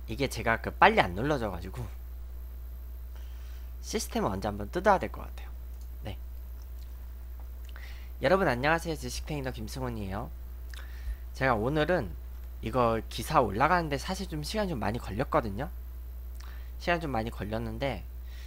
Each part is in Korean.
이게 제가 빨리 안 눌러져 가지고 시스템을 먼저 한번 뜯어야 될 것 같아요. 네. 여러분 안녕하세요. 지식테이너 김승훈이에요. 제가 오늘은 이거 기사 올라가는데 사실 좀 시간이 좀 많이 걸렸거든요. 시간 좀 많이 걸렸는데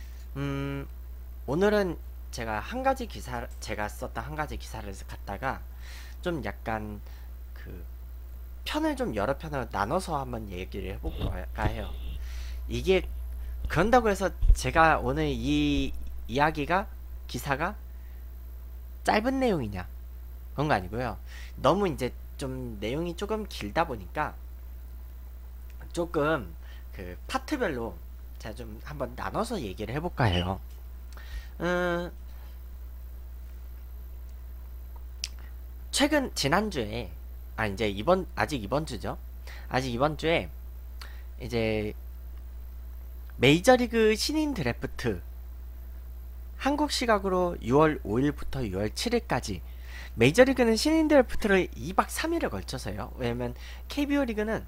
오늘은 제가 제가 썼던 한 가지 기사를 갖다가 좀 약간 그 편을 좀 여러 편으로 나눠서 한번 얘기를 해볼까 해요. 이게 그런다고 해서 제가 오늘 이 기사가 짧은 내용이냐 그런 거 아니고요. 너무 이제 좀 내용이 조금 길다 보니까 조금 파트별로 제가 좀 한번 나눠서 얘기를 해볼까 해요. 음, 지난주에 이제 아직 이번 주죠. 아직 이번 주에 이제 메이저리그 신인 드래프트 한국 시각으로 6월 5일부터 6월 7일까지 메이저리그는 신인 드래프트를 2박 3일에 걸쳐서요. 왜냐면 KBO 리그는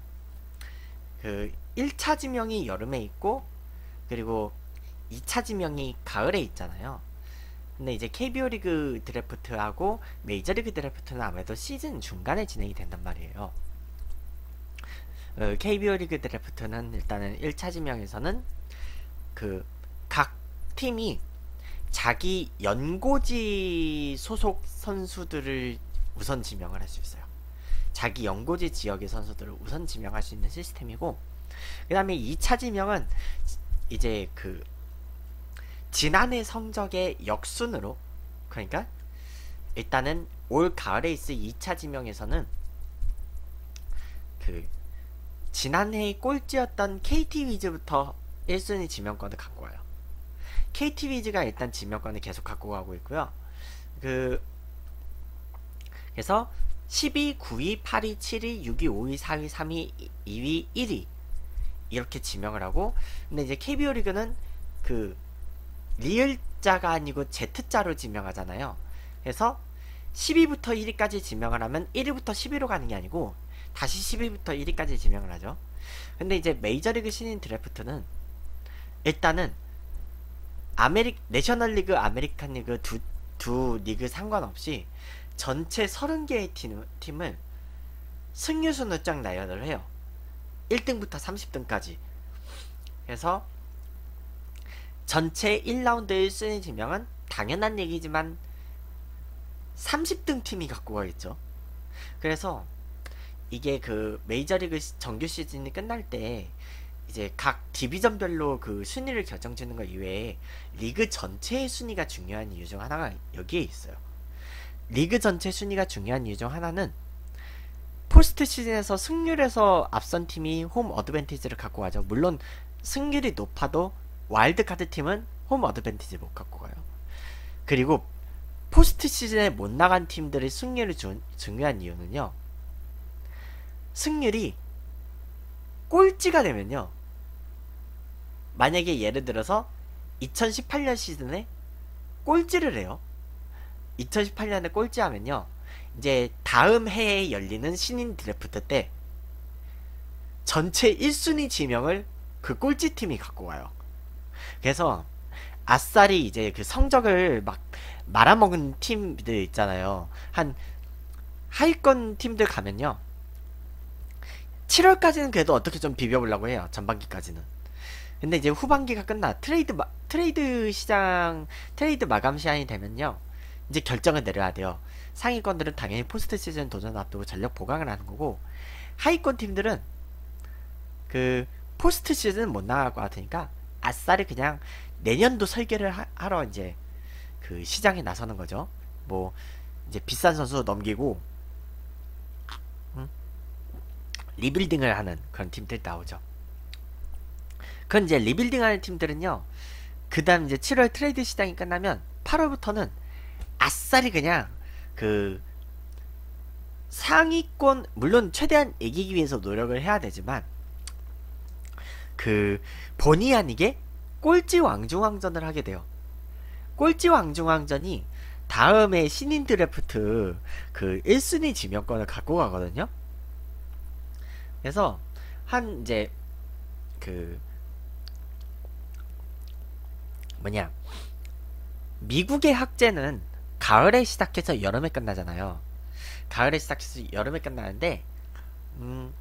1차 지명이 여름에 있고 그리고 2차 지명이 가을에 있잖아요. 근데 이제 KBO 리그 드래프트하고 메이저리그 드래프트는 아무래도 시즌 중간에 진행이 된단 말이에요. KBO 리그 드래프트는 일단은 1차 지명에서는 각 팀이 자기 연고지 소속 선수들을 우선 지명을 할 수 있어요. 자기 연고지 지역의 선수들을 우선 지명할 수 있는 시스템이고, 그 다음에 2차 지명은 이제 지난해 성적의 역순으로, 그러니까 일단은 올 가을에 있을 2차 지명에서는 지난해 꼴찌였던 KT 위즈부터 1순위 지명권을 갖고 와요. KT 위즈가 일단 지명권을 계속 갖고 가고 있고요. 그래서 10위, 9위, 8위, 7위, 6위, 5위, 4위, 3위, 2위, 1위 이렇게 지명을 하고, 근데 이제 KBO 리그는 리을자가 아니고 Z자로 지명하잖아요. 그래서 10위부터 1위까지 지명을 하면 1위부터 10위로 가는 게 아니고 다시 10위부터 1위까지 지명을 하죠. 근데 이제 메이저리그 신인 드래프트는 일단은 내셔널리그, 아메리칸 리그 두 리그 상관없이 전체 30개의 팀을 승률순으로 쫙 나열을 해요. 1등부터 30등까지. 그래서 전체 1라운드 1순위 지명은 당연한 얘기지만 30등 팀이 갖고 가겠죠. 그래서 이게 메이저리그 정규 시즌이 끝날 때 이제 각 디비전별로 순위를 결정짓는 것 이외에 리그 전체의 순위가 중요한 이유 중 하나가 여기에 있어요. 리그 전체 순위가 중요한 이유 중 하나는 포스트 시즌에서 승률에서 앞선 팀이 홈 어드밴티지를 갖고 가죠. 물론 승률이 높아도 와일드카드 팀은 홈 어드밴티지 못 갖고 가요. 그리고 포스트 시즌에 못 나간 팀들의 승률이 중요한 이유는요. 승률이 꼴찌가 되면요. 만약에 예를 들어서 2018년 시즌에 꼴찌를 해요. 2018년에 꼴찌하면요. 이제 다음 해에 열리는 신인 드래프트 때 전체 1순위 지명을 꼴찌 팀이 갖고 와요. 그래서 아싸리 이제 성적을 막 말아먹은 팀들 있잖아요. 한 하위권 팀들 가면요. 7월까지는 그래도 어떻게 좀 비벼보려고 해요. 전반기까지는. 근데 이제 후반기가 끝나 트레이드 마감 시간이 되면요. 이제 결정을 내려야 돼요. 상위권들은 당연히 포스트 시즌 도전 앞두고 전력 보강을 하는 거고, 하위권 팀들은 포스트 시즌 못 나갈 것 같으니까 아싸리 그냥 내년도 설계를 하러 이제 시장에 나서는 거죠. 뭐 이제 비싼 선수 넘기고 리빌딩을 하는 그런 팀들 나오죠. 그건 이제 리빌딩 하는 팀들은요. 그 다음 이제 7월 트레이드 시장이 끝나면 8월부터는 아싸리 그냥 상위권, 물론 최대한 이기기 위해서 노력을 해야 되지만 본의 아니게 꼴찌 왕중왕전을 하게 돼요. 꼴찌 왕중왕전이 다음에 신인 드래프트 1순위 지명권을 갖고 가거든요. 그래서 한 이제 그 뭐냐, 미국의 학제는 가을에 시작해서 여름에 끝나잖아요. 가을에 시작해서 여름에 끝나는데, 음,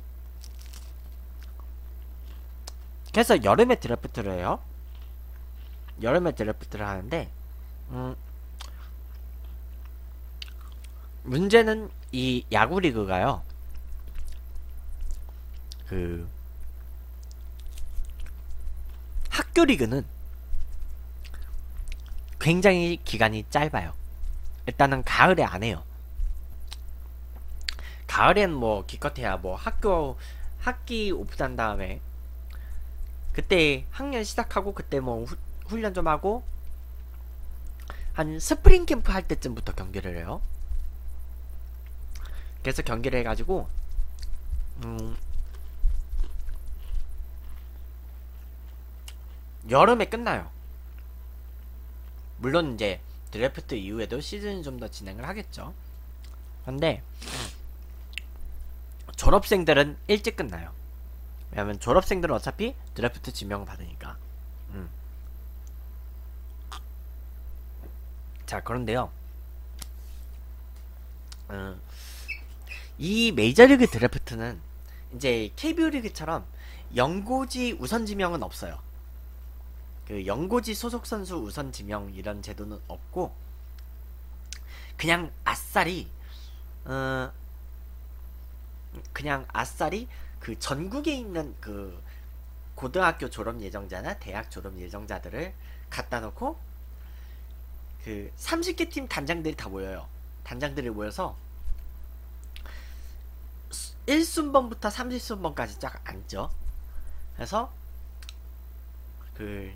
그래서 여름에 드래프트를 해요. 여름에 드래프트를 하는데, 음, 문제는 이 야구 리그가요. 그 학교 리그는 굉장히 기간이 짧아요. 일단은 가을에 안 해요. 가을엔 뭐 기껏해야 뭐 학기 오픈한 다음에 그때 학년 시작하고 그때 뭐 훈련 좀 하고 한 스프링 캠프 할 때쯤부터 경기를 해요. 그래서 경기를 해가지고 여름에 끝나요. 물론 이제 드래프트 이후에도 시즌이 좀 더 진행을 하겠죠. 근데 졸업생들은 일찍 끝나요. 왜냐면 졸업생들은 어차피 드래프트 지명 받으니까. 자, 그런데요. 이 메이저리그 드래프트는 이제 KBO 리그처럼 연고지 우선 지명은 없어요. 그 연고지 소속 선수 우선 지명 이런 제도는 없고, 그냥 아싸리 그 전국에 있는 그 고등학교 졸업 예정자나 대학 졸업 예정자들을 갖다 놓고 그 30개 팀 단장들이 다 모여요. 단장들이 모여서 1순번부터 30순번까지 쫙 앉죠. 그래서 그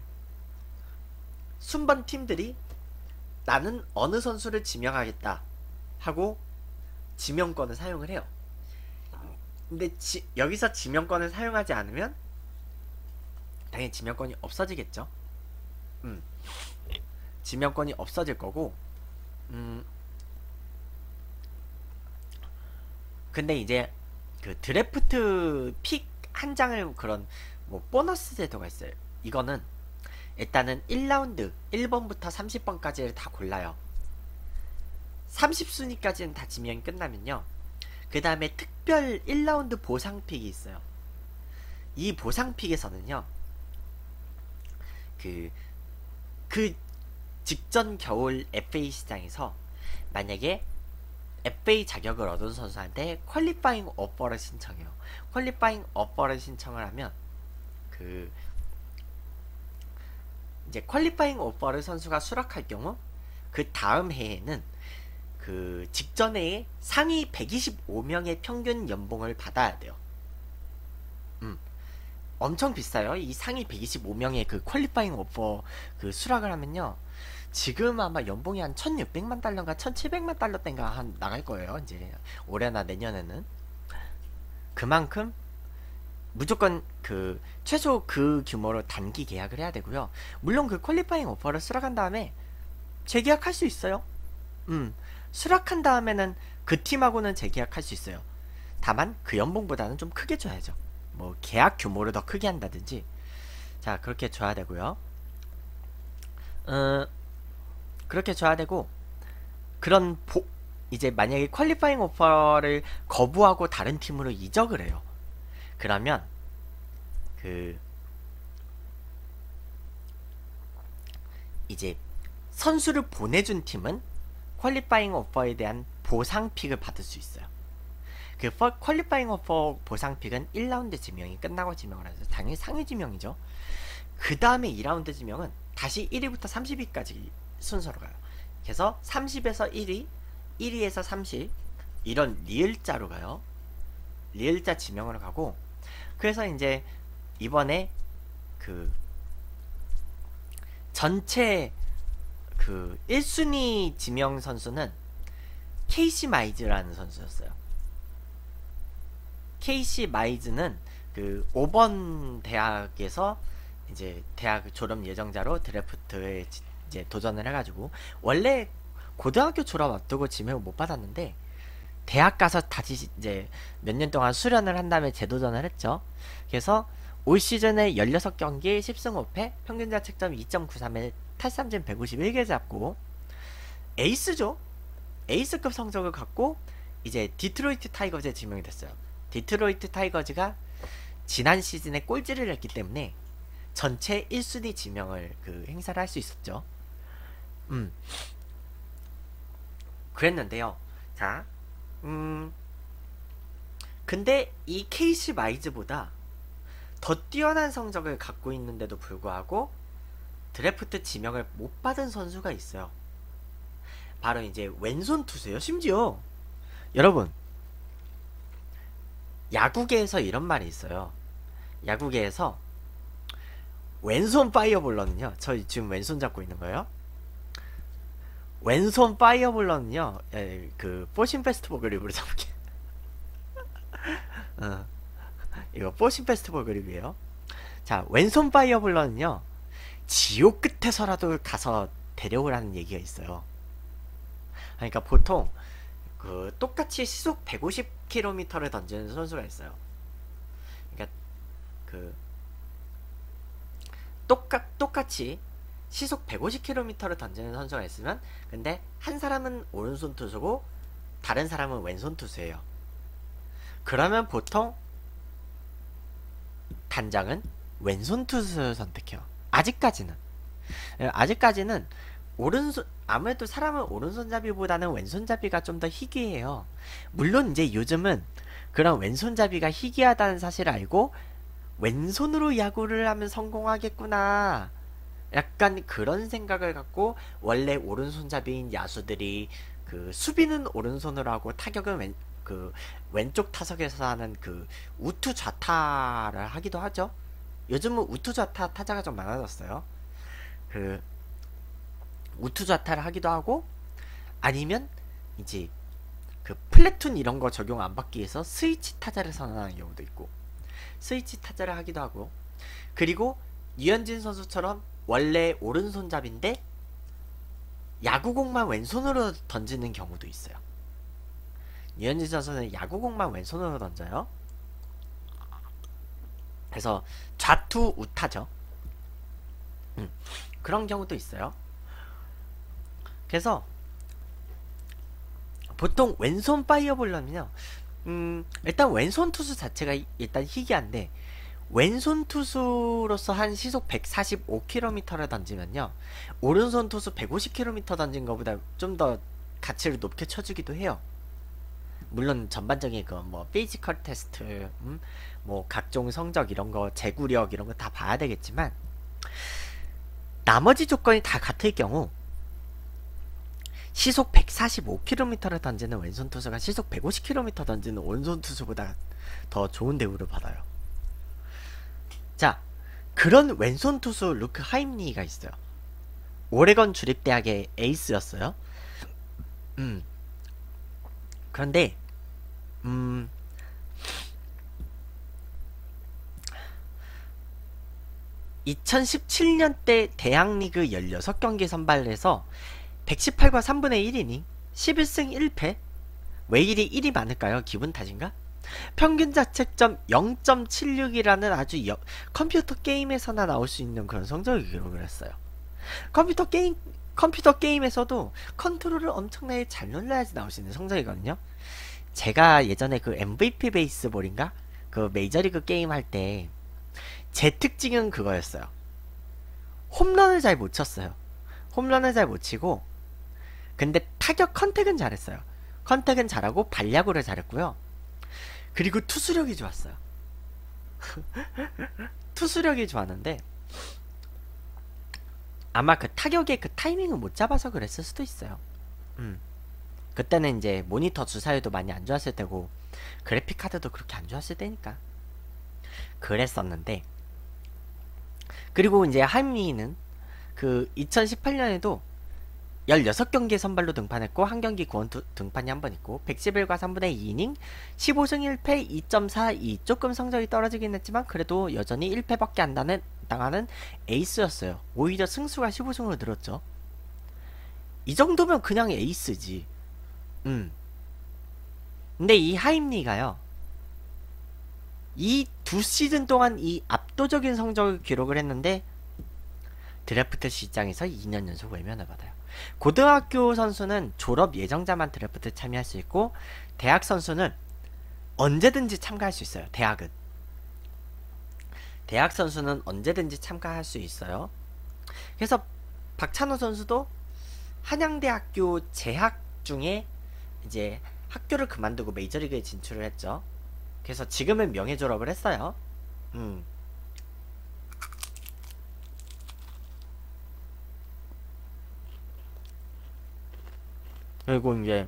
순번 팀들이 나는 어느 선수를 지명하겠다 하고 지명권을 사용을 해요. 근데 여기서 지명권을 사용하지 않으면 당연히 지명권이 없어지겠죠. 지명권이 없어질 거고, 근데 이제 그 드래프트 픽 한 장을 그런 뭐 보너스 제도가 있어요. 이거는 일단은 1라운드 1번부터 30번까지를 다 골라요. 30순위까지는 다 지명이 끝나면요, 그 다음에 특별 1라운드 보상픽이 있어요. 이 보상픽에서는요, 그 직전 겨울 FA 시장에서 만약에 FA 자격을 얻은 선수한테 퀄리파잉 오퍼를 신청해요. 퀄리파잉 오퍼를 신청을 하면 이제 퀄리파잉 오퍼를 선수가 수락할 경우 그 다음 해에는 그 직전에 상위 125명의 평균 연봉을 받아야 돼요. 엄청 비싸요. 이 상위 125명의 그 퀄리파잉 오퍼 그 수락을 하면요, 지금 아마 연봉이 한 1600만 달러인가 1700만 달러 땐가 한 나갈 거예요. 이제 올해나 내년에는. 그만큼 무조건 그 최소 그 규모로 단기 계약을 해야 되고요. 물론 그 퀄리파잉 오퍼를 수락한 다음에 재계약할 수 있어요. 수락한 다음에는 그 팀하고는 재계약할 수 있어요. 다만 그 연봉보다는 좀 크게 줘야죠. 뭐 계약 규모를 더 크게 한다든지. 자, 그렇게 줘야 되고요. 그렇게 줘야 되고, 그런 이제 만약에 퀄리파잉 오퍼를 거부하고 다른 팀으로 이적을 해요. 그러면 이제 선수를 보내준 팀은 퀄리파잉 오퍼에 대한 보상픽을 받을 수 있어요. 그 퀄리파잉 오퍼 보상픽은 1라운드 지명이 끝나고 지명을 해서 당연히 상위 지명이죠. 그 다음에 2라운드 지명은 다시 1위부터 30위까지 순서로 가요. 그래서 30에서 1위, 1위에서 30, 이런 리을자로 가요. 리을자 지명으로 가고, 그래서 이제 이번에 그 전체 그 1순위 지명 선수는 케이시 마이즈라는 선수였어요. 케이시 마이즈는 그 5번 대학에서 이제 대학 졸업 예정자로 드래프트에 이제 도전을 해가지고, 원래 고등학교 졸업 앞두고 지명을 못 받았는데 대학 가서 다시 이제 몇 년 동안 수련을 한 다음에 재도전을 했죠. 그래서 올 시즌에 16경기 10승 5패, 평균 자책점 2.93에 탈삼진 151개 잡고 에이스죠. 에이스급 성적을 갖고 이제 디트로이트 타이거즈에 지명이 됐어요. 디트로이트 타이거즈가 지난 시즌에 꼴찌를 했기 때문에 전체 1순위 지명을 행사를 할 수 있었죠. 그랬는데요. 자, 근데 이 케이시 마이즈보다 더 뛰어난 성적을 갖고 있는데도 불구하고 드래프트 지명을 못 받은 선수가 있어요. 바로 이제 왼손 투수예요. 심지어 여러분, 야구계에서 이런 말이 있어요. 야구계에서 왼손 파이어볼러는요, 저 지금 왼손 잡고 있는 거예요. 왼손 파이어볼러는요, 그 포신 페스티벌 그립으로 잡을게. 이거 포신 페스티벌 그립이에요. 자, 왼손 파이어볼러는요, 지옥 끝에서라도 가서 데려오라는 얘기가 있어요. 그러니까 보통 똑같이 시속 150km를 던지는 선수가 있어요. 그러니까 똑같이 시속 150km를 던지는 선수가 있으면, 근데 한 사람은 오른손 투수고 다른 사람은 왼손 투수예요. 그러면 보통 단장은 왼손 투수를 선택해요. 아직까지는 오른손, 아무래도 사람은 오른손잡이보다는 왼손잡이가 좀 더 희귀해요. 물론 이제 요즘은 그런 왼손잡이가 희귀하다는 사실을 알고 왼손으로 야구를 하면 성공하겠구나, 약간 그런 생각을 갖고 원래 오른손잡이인 야수들이 수비는 오른손으로 하고 타격은 왼쪽 타석에서 하는 우투 좌타를 하기도 하죠. 요즘은 우투 좌타 타자가 좀 많아졌어요. 우투 좌타를 하기도 하고, 아니면 이제 플래툰 이런 거 적용 안 받기 위해서 스위치 타자를 선언하는 경우도 있고, 스위치 타자를 하기도 하고, 그리고 유현진 선수처럼 원래 오른손잡인데 야구공만 왼손으로 던지는 경우도 있어요. 유현진 선수는 야구공만 왼손으로 던져요. 그래서 좌투 우타죠. 그런 경우도 있어요. 그래서 보통 왼손 파이어볼러는요, 일단 왼손 투수 자체가 일단 희귀한데, 왼손 투수로서 한 시속 145km를 던지면요, 오른손 투수 150km 던진 것보다 좀 더 가치를 높게 쳐주기도 해요. 물론 전반적인 피지컬 테스트, 뭐 각종 성적 이런 거, 제구력 이런 거 다 봐야 되겠지만, 나머지 조건이 다 같을 경우 시속 145km를 던지는 왼손 투수가 시속 150km 던지는 오른손 투수보다 더 좋은 대우를 받아요. 자, 그런 왼손 투수 루크 하임리가 있어요. 오레건 주립대학의 에이스였어요. 그런데 2017년대 대학리그 16경기 선발해서 118과 3분의 1이닝 11승 1패. 왜 일이 1이 많을까요? 기분 탓인가? 평균 자책점 0.76이라는 아주 컴퓨터 게임에서나 나올 수 있는 그런 성적을 기록을 했어요. 컴퓨터 게임에서도 컨트롤을 엄청나게 잘 눌러야지 나올 수 있는 성적이거든요. 제가 예전에 MVP 베이스볼인가? 메이저리그 게임 할 때 제 특징은 그거였어요. 홈런을 잘 못 쳤어요. 홈런을 잘 못 치고, 근데 타격 컨택은 잘했어요. 컨택은 잘하고 발야구를 잘했고요. 그리고 투수력이 좋았어요. 투수력이 좋았는데 아마 타격의 타이밍을 못 잡아서 그랬을 수도 있어요. 그때는 이제 모니터 주사율도 많이 안 좋았을 때고, 그래픽 카드도 그렇게 안 좋았을 때니까 그랬었는데, 그리고 이제 하임리는 2018년에도 16경기 선발로 등판했고, 한 경기 구원 등판이 한 번 있고, 111과 3분의 2이닝 15승 1패 2.42. 조금 성적이 떨어지긴 했지만 그래도 여전히 1패밖에 안 당하는 에이스였어요. 오히려 승수가 15승으로 늘었죠. 이 정도면 그냥 에이스지. 근데 이 하임리가요, 이 두 시즌 동안 이 압도적인 성적을 기록을 했는데 드래프트 시장에서 2년 연속 외면을 받아요. 고등학교 선수는 졸업 예정자만 드래프트 참여할 수 있고 대학 선수는 언제든지 참가할 수 있어요. 대학 선수는 언제든지 참가할 수 있어요. 그래서 박찬호 선수도 한양대학교 재학 중에 이제 학교를 그만두고 메이저리그에 진출을 했죠. 그래서 지금은 명예 졸업을 했어요. 그리고 이제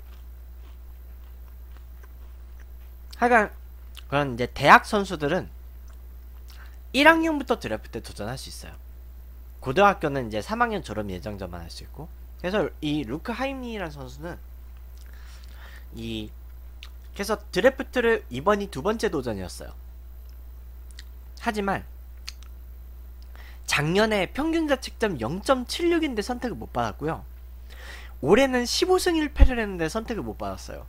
하여간 그런 이제 대학 선수들은 1학년부터 드래프트 도전할 수 있어요. 고등학교는 이제 3학년 졸업 예정자만 할 수 있고. 그래서 이 루크 하임리라는 선수는 그래서 드래프트를 이번이 두 번째 도전이었어요. 하지만 작년에 평균 자책점 0.76인데 선택을 못 받았고요. 올해는 15승 1패를 했는데 선택을 못 받았어요.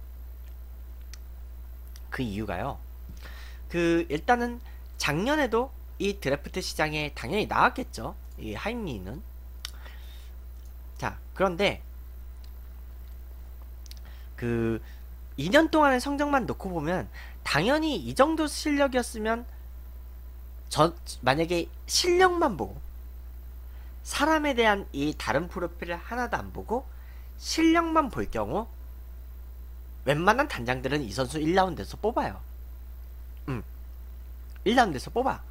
그 이유가요. 일단은 작년에도 이 드래프트 시장에 당연히 나왔겠죠. 이 하임리는. 자, 그런데 2년 동안의 성적만 놓고 보면 당연히 이 정도 실력이었으면 만약에 실력만 보고 사람에 대한 이 다른 프로필을 하나도 안 보고 실력만 볼 경우 웬만한 단장들은 이 선수 1라운드에서 뽑아요. 1라운드에서 뽑아.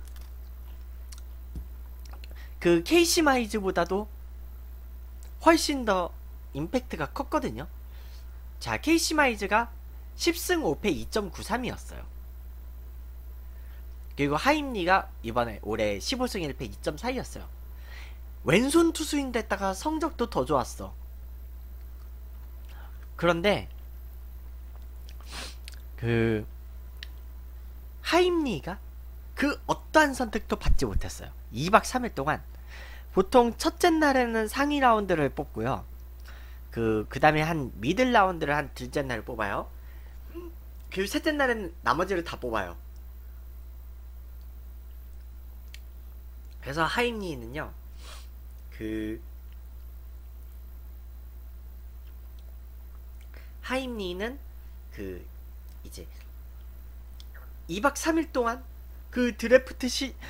케이시 마이즈보다도 훨씬 더 임팩트가 컸거든요. 자, 케이시 마이즈가 10승 5패 2.93이었어요. 그리고 하임리가 올해 15승 1패 2.4였어요. 왼손 투수인데다가 성적도 더 좋았어. 그런데 하임리가 어떠한 선택도 받지 못했어요. 2박 3일 동안. 보통 첫째 날에는 상위 라운드를 뽑고요. 그 다음에 한 미들 라운드를 한 둘째 날을 뽑아요. 그리고 셋째 날에는 나머지를 다 뽑아요. 그래서 하임리는요, 하임리는 이제 2박 3일 동안 드래프트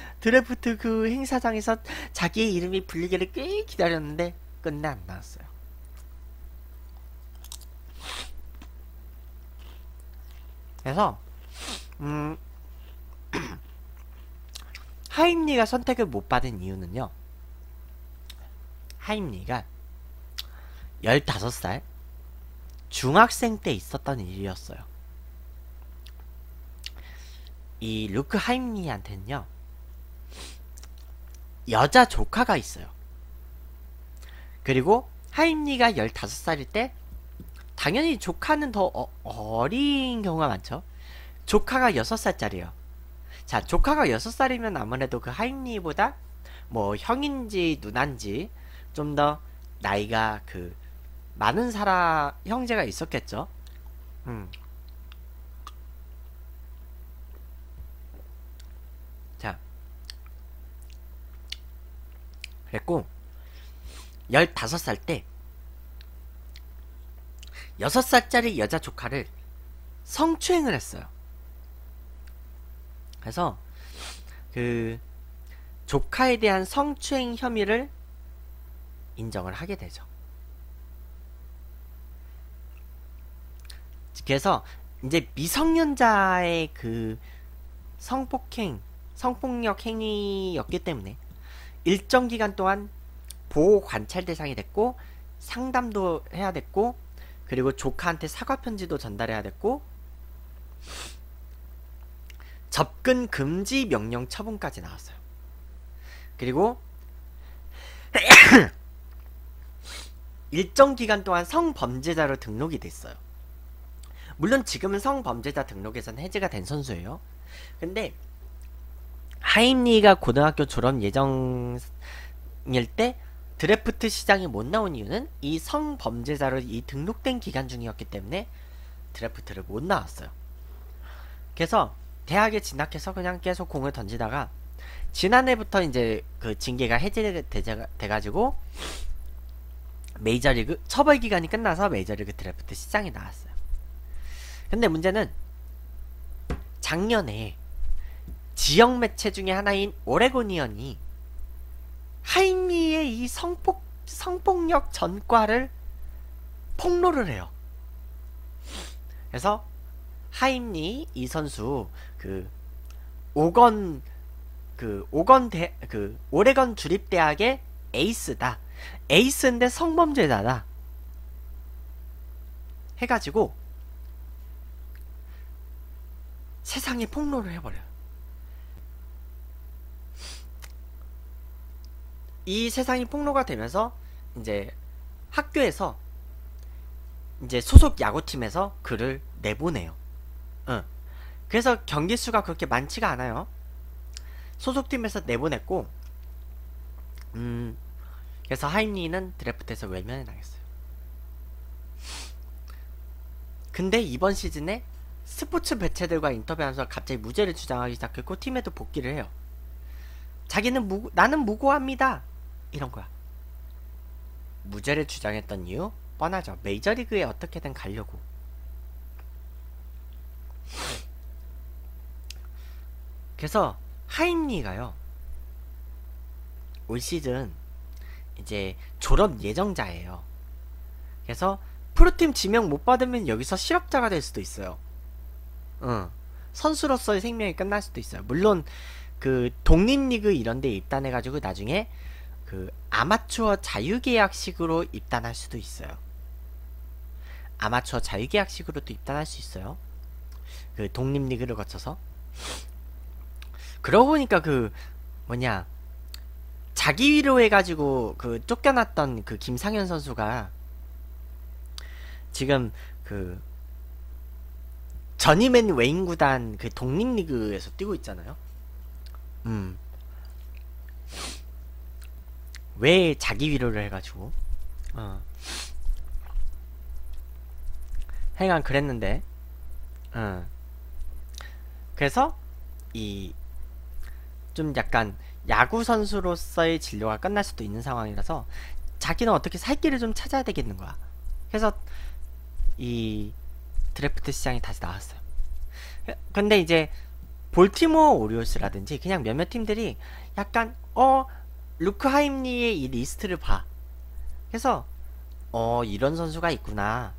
행사장에서 자기의 이름이 불리기를 꽤 기다렸는데 끝내 안 나왔어요. 그래서 하임리가 선택을 못 받은 이유는요, 하임리가 15살 중학생 때 있었던 일이었어요. 이 루크 하임리한테는요, 여자 조카가 있어요. 그리고 하임리가 15살일 때 당연히 조카는 더 어린 경우가 많죠. 조카가 6살짜리예요. 자, 조카가 6살이면 아무래도 하임리보다 뭐 형인지 누난지 좀 더 나이가 많은 형제가 있었겠죠. 자, 그랬고 15살 때 6살짜리 여자 조카를 성추행을 했어요. 그래서 조카에 대한 성추행 혐의를 인정을 하게 되죠. 그래서 이제 미성년자의 성폭력 행위였기 때문에 일정 기간 동안 보호 관찰 대상이 됐고, 상담도 해야 됐고, 그리고 조카한테 사과 편지도 전달해야 됐고, 접근 금지 명령 처분까지 나왔어요. 그리고 일정 기간 동안 성범죄자로 등록이 됐어요. 물론 지금은 성범죄자 등록에선 해제가 된 선수예요. 근데 하임리가 고등학교 졸업 예정일 때 드래프트 시장에 못 나온 이유는 이 성범죄자로 등록된 기간 중이었기 때문에 드래프트를 못 나왔어요. 그래서 대학에 진학해서 그냥 계속 공을 던지다가 지난해부터 이제 그 징계가 해제돼가지고 메이저리그 처벌 기간이 끝나서 메이저리그 드래프트 시장에 나왔어요. 근데 문제는 작년에 지역 매체 중에 하나인 오레고니언이 하임리의 이 성폭력 전과를 폭로를 해요. 그래서 하임리 이 선수 오건 오레건 주립대학의 에이스다. 에이스인데 성범죄자다. 해가지고 세상에 폭로를 해버려요. 이 세상이 폭로가 되면서 이제 학교에서 이제 소속 야구팀에서 그를 내보내요. 그래서 경기 수가 그렇게 많지가 않아요. 소속팀에서 내보냈고, 그래서 하임리는 드래프트에서 외면을 당했어요. 근데 이번 시즌에 스포츠 매체들과 인터뷰하면서 갑자기 무죄를 주장하기 시작했고 팀에도 복귀를 해요. 자기는 나는 무고합니다. 이런 거야. 무죄를 주장했던 이유 뻔하죠. 메이저리그에 어떻게든 가려고. 그래서 하임리가요, 올 시즌 이제 졸업 예정자예요. 그래서 프로팀 지명 못 받으면 여기서 실업자가 될 수도 있어요. 선수로서의 생명이 끝날 수도 있어요. 물론 그 독립리그 이런 데 입단해가지고 나중에 그 아마추어 자유계약식으로 입단할 수도 있어요. 아마추어 자유계약식으로도 입단할 수 있어요. 그 독립리그를 거쳐서. 그러고 보니까 자기 위로 해가지고 쫓겨났던 그 김상현 선수가 지금 저니맨 웨인 구단 독립리그에서 뛰고 있잖아요. 왜 자기 위로를 해가지고 하여간 그랬는데 그래서 좀 약간 야구 선수로서의 진로가 끝날 수도 있는 상황이라서 자기는 어떻게 살 길을 좀 찾아야 되겠는 거야. 그래서 이 드래프트 시장이 다시 나왔어요. 근데 이제 볼티모어 오리올스라든지 그냥 몇몇 팀들이 약간 루크 하임리의 이 리스트를 봐. 그래서 이런 선수가 있구나.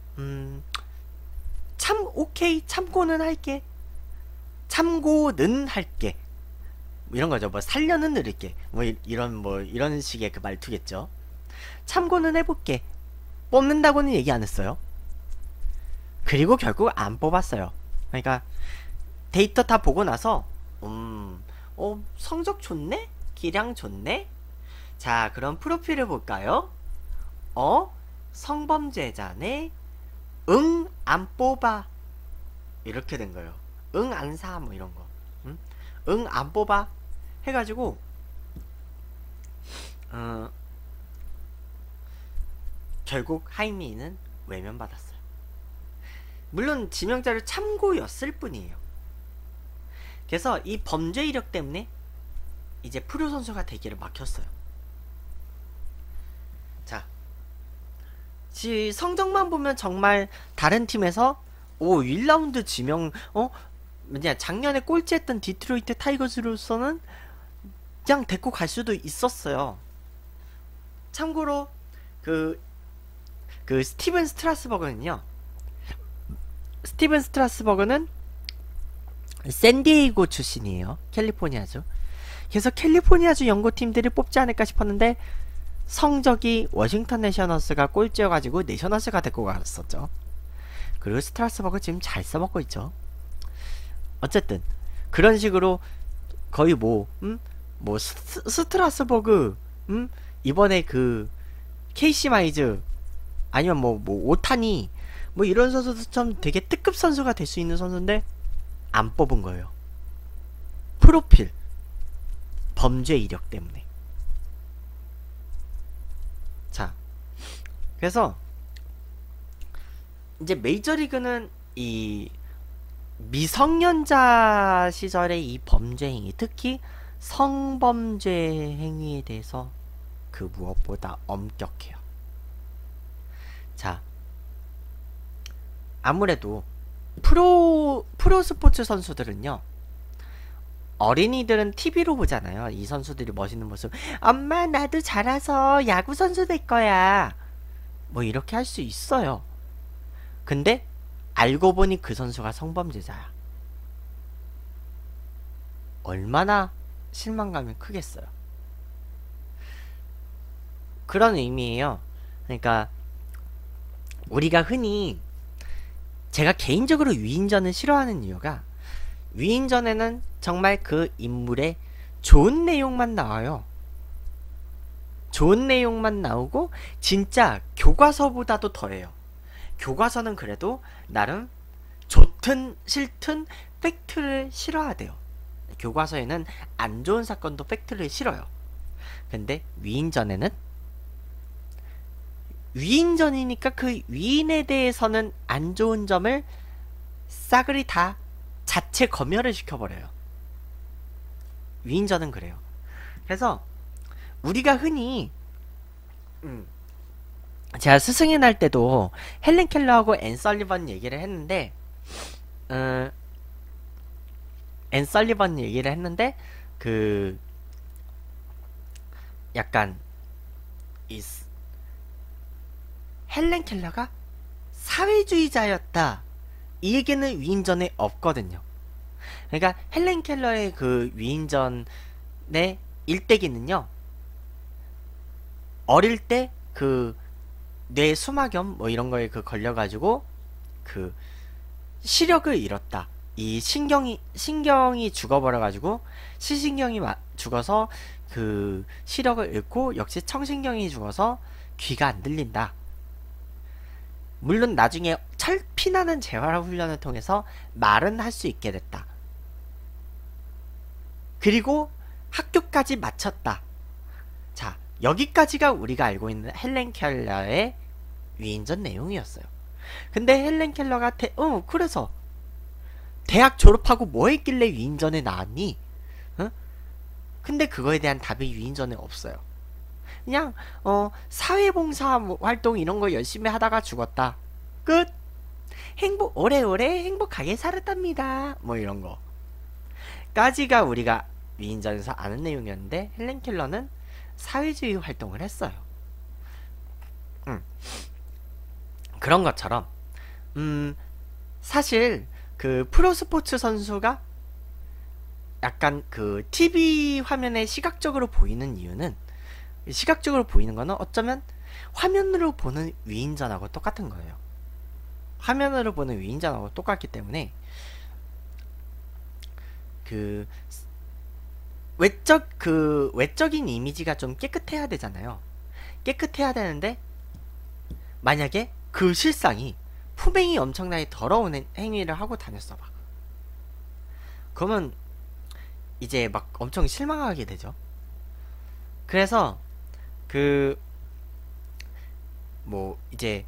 오케이, 참고는 할게. 참고는 할게. 이런 거죠. 살려는 늘릴게. 이런 식의 그 말투겠죠. 참고는 해볼게. 뽑는다고는 얘기 안 했어요. 그리고 결국 안 뽑았어요. 그러니까 데이터 다 보고 나서 성적 좋네? 기량 좋네? 자, 그럼 프로필을 볼까요? 성범죄자네? 안 뽑아. 이렇게 된 거예요. 안 사. 이런 거. 안 뽑아. 해가지고 결국 하임리는 외면받았어요. 물론 지명자를 참고였을 뿐이에요. 그래서 이 범죄 이력 때문에 이제 프로 선수가 되기를 막혔어요. 자, 성적만 보면 정말 다른 팀에서 1라운드 지명 작년에 꼴찌했던 디트로이트 타이거즈로서는 그냥 데리고 갈 수도 있었어요. 참고로 스티븐 스트라스버그는 샌디에이고 출신이에요. 캘리포니아주. 그래서 캘리포니아주 연고팀들이 뽑지 않을까 싶었는데 성적이 워싱턴 내셔널스가 꼴찌여가지고 내셔널스가 데리고 갔었죠. 그리고 스트라스버그 지금 잘 써먹고 있죠. 어쨌든 그런 식으로 거의 스트라스버그 이번에 케이시 마이즈 아니면 오타니 이런 선수도 좀 되게 특급 선수가 될 수 있는 선수인데 안 뽑은 거예요. 프로필 범죄 이력 때문에. 자, 그래서 이제 메이저리그는 미성년자 시절의 이 범죄 행위, 특히 성범죄 행위에 대해서 그 무엇보다 엄격해요. 자, 아무래도 프로 스포츠 선수들은요, 어린이들은 TV로 보잖아요. 이 선수들이 멋있는 모습. 엄마, 나도 자라서 야구 선수 될 거야. 뭐 이렇게 할 수 있어요. 근데 알고 보니 그 선수가 성범죄자야. 얼마나 실망감이 크겠어요. 그런 의미예요. 그러니까 우리가 흔히, 제가 개인적으로 위인전을 싫어하는 이유가, 위인전에는 정말 그 인물의 좋은 내용만 나와요. 좋은 내용만 나오고 진짜 교과서보다도 더해요. 교과서는 그래도 나름 좋든 싫든 팩트를 실어야 돼요. 교과서에는 안 좋은 사건도 팩트를 실어요. 근데 위인전에는 위인전이니까 그 위인에 대해서는 안 좋은 점을 싸그리 다 자체 검열을 시켜버려요. 위인전은 그래요. 그래서 우리가 흔히 제가 스승의 날 때도 헬렌 켈러하고 앤 설리번 얘기를 했는데, 앤 설리번 얘기를 했는데, 그 약간 이 헬렌 켈러가 사회주의자였다, 이 얘기는 위인전에 없거든요. 그러니까 헬렌 켈러의 그 위인전의 일대기는요, 어릴 때 그 뇌 수막염 뭐 이런 거에 그 걸려가지고 그 시력을 잃었다. 이 신경이 죽어버려가지고 시신경이 죽어서 그 시력을 잃고, 역시 청신경이 죽어서 귀가 안 들린다. 물론 나중에 철피나는 재활 훈련을 통해서 말은 할 수 있게 됐다. 그리고 학교까지 마쳤다. 자, 여기까지가 우리가 알고 있는 헬렌 켈러의 위인전 내용이었어요. 근데 헬렌 켈러가 그래서 대학 졸업하고 뭐 했길래 위인전에 나왔니? 근데 그거에 대한 답이 위인전에 없어요. 그냥 사회봉사 활동 이런 거 열심히 하다가 죽었다. 끝. 오래오래 행복하게 살았답니다. 뭐 이런 거 까지가 우리가 위인전에서 아는 내용이었는데, 헬렌 켈러는 사회주의 활동을 했어요. 그런 것처럼 사실 그 프로스포츠 선수가 약간 그 TV 화면에 시각적으로 보이는 이유는, 시각적으로 보이는 거는 어쩌면 화면으로 보는 위인전하고 똑같은 거예요. 화면으로 보는 위인전하고 똑같기 때문에 그 외적인 이미지가 좀 깨끗해야 되잖아요. 깨끗해야 되는데, 만약에 그 실상이 품행이 엄청나게 더러운 행위를 하고 다녔어 막, 그러면 이제 막 엄청 실망하게 되죠. 그래서 이제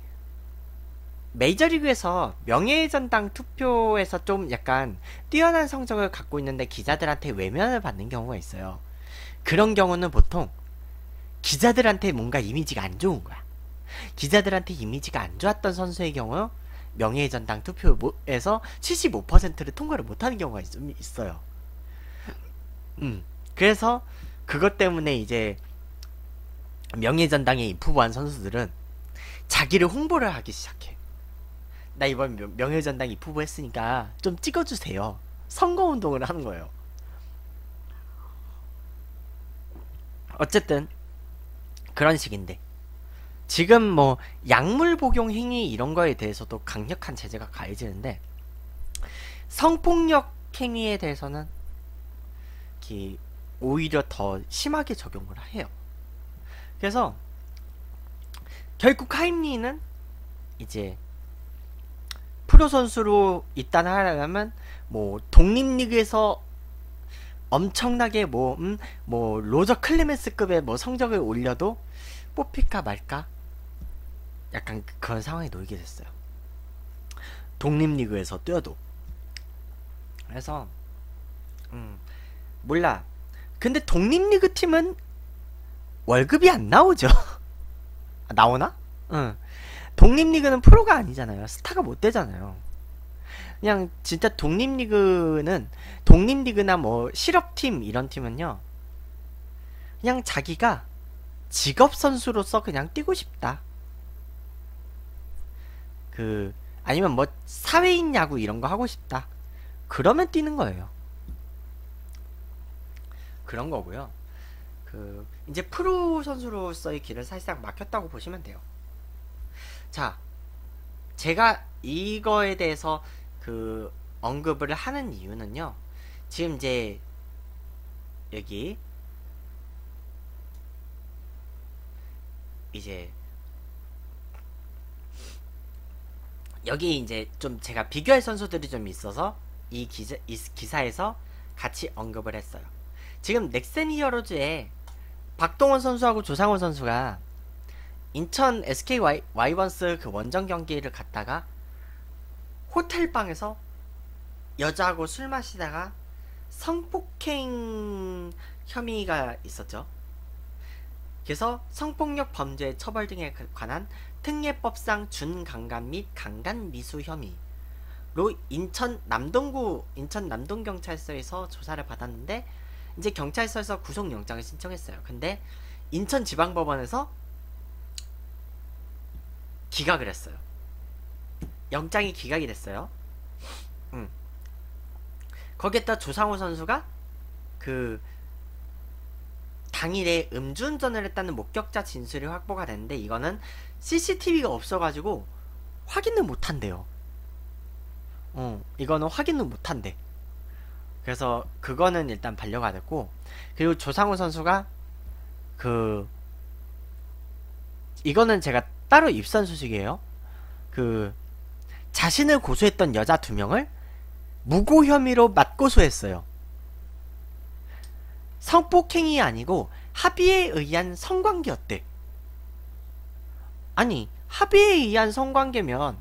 메이저리그에서 명예전당 투표에서 좀 약간 뛰어난 성적을 갖고 있는데 기자들한테 외면을 받는 경우가 있어요. 그런 경우는 보통 기자들한테 뭔가 이미지가 안 좋은 거야. 기자들한테 이미지가 안 좋았던 선수의 경우 명예전당 투표에서 75%를 통과를 못하는 경우가 있어요. 그래서 그것 때문에 이제 명예전당에 입후보한 선수들은 자기를 홍보를 하기 시작해. 나 이번 명예전당 입후보했으니까 좀 찍어주세요. 선거운동을 하는 거예요. 어쨌든 그런 식인데, 지금 뭐 약물 복용 행위 이런 거에 대해서도 강력한 제재가 가해지는데, 성폭력 행위에 대해서는 오히려 더 심하게 적용을 해요. 그래서 결국 하임리는 이제 프로 선수로 입단하려면 뭐 독립리그에서 엄청나게 뭐 로저 클레멘스급의 뭐 성적을 올려도 뽑힐까 말까, 약간 그런 상황에 놓이게 됐어요. 독립리그에서 뛰어도. 그래서 몰라. 근데 독립리그 팀은 월급이 안 나오죠. 아, 나오나? 응. 독립리그는 프로가 아니잖아요. 스타가 못 되잖아요. 그냥 진짜 독립리그나 뭐 실업팀 이런 팀은요, 그냥 자기가 직업 선수로서 그냥 뛰고 싶다. 아니면 뭐 사회인 야구 이런 거 하고 싶다. 그러면 뛰는 거예요. 그런 거고요. 이제 프로 선수로서의 길을 사실상 막혔다고 보시면 돼요. 자, 제가 이거에 대해서 언급을 하는 이유는요. 지금 이제 여기 이제 여기 이제 좀 제가 비교할 선수들이 좀 있어서 이 기사에서 같이 언급을 했어요. 지금 넥센 히어로즈에 박동원 선수하고 조상우 선수가 인천 SK 와이번스 그 원정 경기를 갔다가 호텔방에서 여자하고 술 마시다가 성폭행 혐의가 있었죠. 그래서 성폭력 범죄 처벌 등에 관한 특례법상 준강간 및 강간 미수 혐의로 인천 남동경찰서에서 조사를 받았는데 이제 경찰서에서 구속영장을 신청했어요. 근데 인천지방법원에서 기각을 했어요. 영장이 기각이 됐어요. 거기에다 조상우 선수가 당일에 음주운전을 했다는 목격자 진술이 확보가 됐는데 이거는 CCTV가 없어가지고 확인을 못한대요. 이거는 확인을 못한대. 그래서 그거는 일단 반려가 됐고, 그리고 조상우 선수가 이거는 제가 따로 입수한 소식이에요. 자신을 고소했던 여자 2명을 무고 혐의로 맞고소했어요. 성폭행이 아니고 합의에 의한 성관계였대. 아니, 합의에 의한 성관계면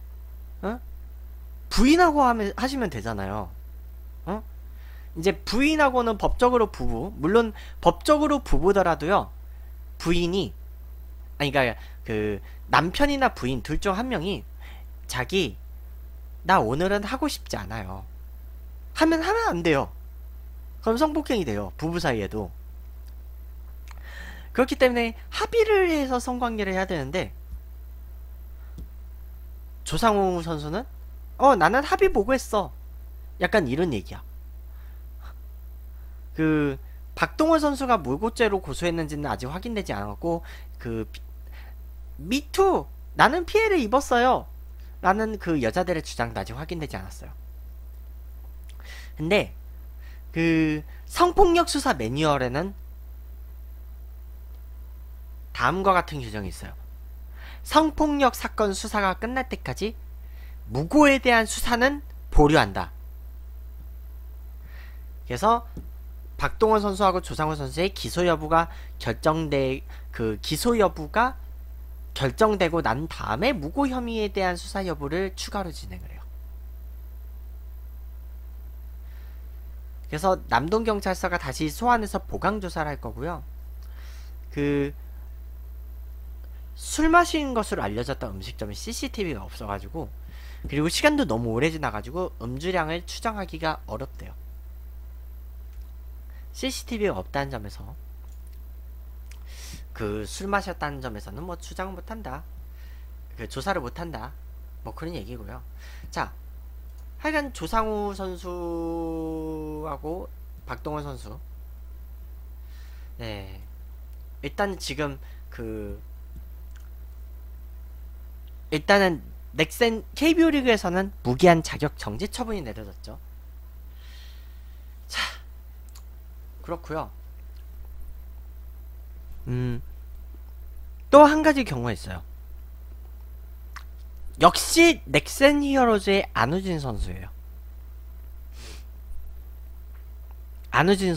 부인하고 하시면 되잖아요. 이제 부인하고는 법적으로 부부, 물론 법적으로 부부더라도요, 부인이 그러니까 남편이나 부인 둘 중 한 명이 자기 나 오늘은 하고 싶지 않아요 하면 안 돼요. 그럼 성폭행이 돼요. 부부 사이에도. 그렇기 때문에 합의를 해서 성관계를 해야 되는데, 조상우 선수는 나는 합의 보고 했어, 약간 이런 얘기야. 박동원 선수가 무고죄로 고소했는지는 아직 확인되지 않았고, 미투 나는 피해를 입었어요 라는 여자들의 주장도 아직 확인되지 않았어요. 근데 성폭력 수사 매뉴얼에는 다음과 같은 규정이 있어요. 성폭력 사건 수사가 끝날 때까지 무고에 대한 수사는 보류한다. 그래서 박동원 선수하고 조상우 선수의 기소 여부가 결정되고 난 다음에 무고 혐의에 대한 수사 여부를 추가로 진행을 해요. 그래서 남동경찰서가 다시 소환해서 보강조사를 할 거고요. 술 마신 것으로 알려졌던 음식점에 CCTV가 없어가지고, 그리고 시간도 너무 오래 지나가지고 음주량을 추정하기가 어렵대요. CCTV가 없다는 점에서, 술 마셨다는 점에서는 뭐 추정을 못한다, 조사를 못한다, 뭐 그런 얘기고요. 자, 하여간 조상우 선수하고 박동원 선수, 네, 일단 지금 일단은 넥센 KBO 리그에서는 무기한 자격 정지 처분이 내려졌죠. 자, 그렇고요. 또 한 가지 경우가 있어요. 역시 넥센 히어로즈의 안우진 선수예요. 안우진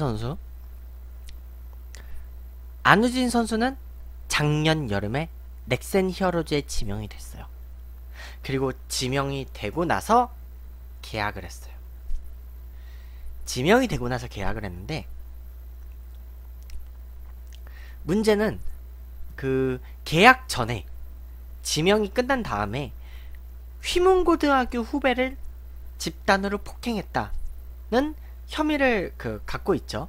선수는 작년 여름에 넥센 히어로즈에 지명이 됐어요. 그리고 지명이 되고 나서 계약을 했어요. 지명이 되고 나서 계약을 했는데, 문제는 그 계약 전에 지명이 끝난 다음에 휘문고등학교 후배를 집단으로 폭행했다는 혐의를 갖고 있죠.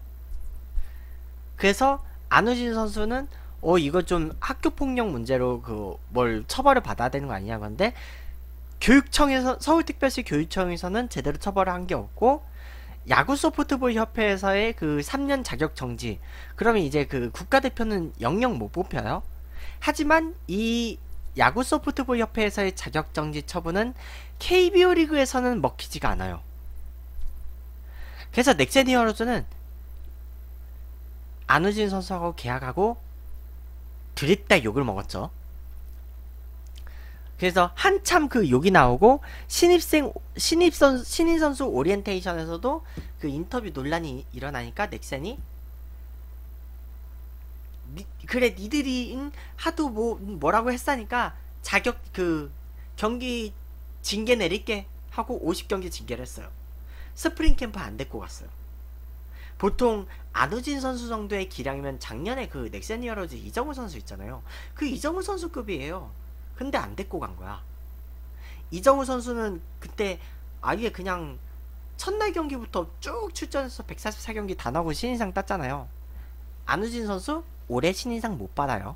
그래서 안우진 선수는 이거 좀 학교폭력 문제로 뭘 처벌을 받아야 되는 거 아니냐고 하는데, 교육청에서, 서울특별시 교육청에서는 제대로 처벌을 한 게 없고, 야구 소프트볼 협회에서의 3년 자격 정지. 그러면 이제 국가대표는 영영 못 뽑혀요. 하지만 이 야구 소프트볼 협회에서의 자격 정지 처분은 KBO 리그에서는 먹히지가 않아요. 그래서 넥센 히어로즈는 안우진 선수하고 계약하고 드립다 욕을 먹었죠. 그래서 한참 욕이 나오고, 신인 선수 오리엔테이션에서도 인터뷰 논란이 일어나니까 넥센이 그래 니들이 하도 뭐라고 했으니까 자격 경기 징계 내릴게 하고 50경기 징계를 했어요. 스프링 캠프 안 데리고 갔어요. 보통 안우진 선수 정도의 기량이면 작년에 넥센 히어로즈 이정우 선수 있잖아요. 이정우 선수급이에요. 근데 안 데리고 간 거야. 이정우 선수는 그때 아예 그냥 첫날 경기부터 쭉 출전해서 144경기 다 나오고 신인상 땄잖아요. 안우진 선수 올해 신인상 못 받아요.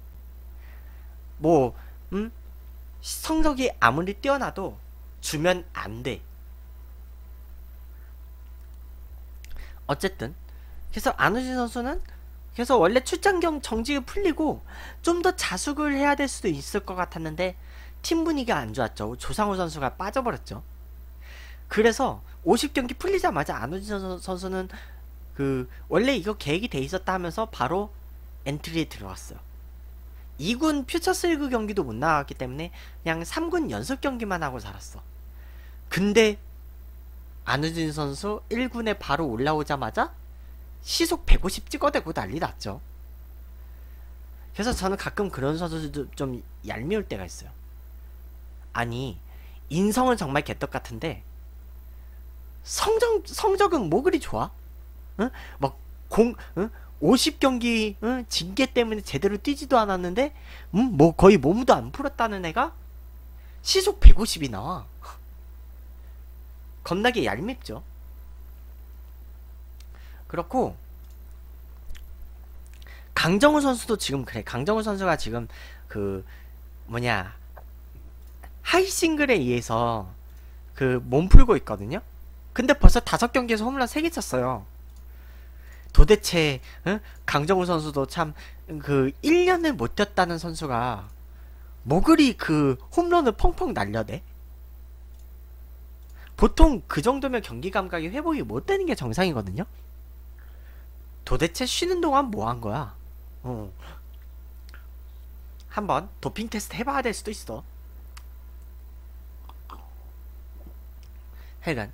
성적이 아무리 뛰어나도 주면 안 돼. 어쨌든 그래서 안우진 선수는 그래서 원래 출장 정지가 풀리고 좀 더 자숙을 해야 될 수도 있을 것 같았는데 팀 분위기가 안 좋았죠. 조상우 선수가 빠져버렸죠. 그래서 50경기 풀리자마자 안우진 선수는 원래 이거 계획이 돼 있었다 하면서 바로 엔트리에 들어왔어요. 2군 퓨처스리그 경기도 못 나갔기 때문에 그냥 3군 연습 경기만 하고 살았어. 근데 안우진 선수 1군에 바로 올라오자마자 시속 150 찍어대고 난리 났죠. 그래서 저는 가끔 그런 선수들도 좀 얄미울 때가 있어요. 아니, 인성은 정말 개떡 같은데 성적은 뭐 그리 좋아? 응? 50경기 징계 때문에 제대로 뛰지도 않았는데 거의 몸도 안 풀었다는 애가 시속 150이 나와. 겁나게 얄밉죠. 그렇고 강정우 선수도 지금 그래. 강정우 선수가 지금 하이싱글에 의해서 몸 풀고 있거든요. 근데 벌써 5경기에서 홈런 3개 쳤어요. 도대체 강정우 선수도 참 1년을 못 뛰었다는 선수가 뭐 그리 홈런을 펑펑 날려대? 보통 그 정도면 경기 감각이 회복이 못 되는 게 정상이거든요. 도대체 쉬는 동안 뭐 한 거야? 한번 도핑 테스트 해봐야 될 수도 있어. 하여간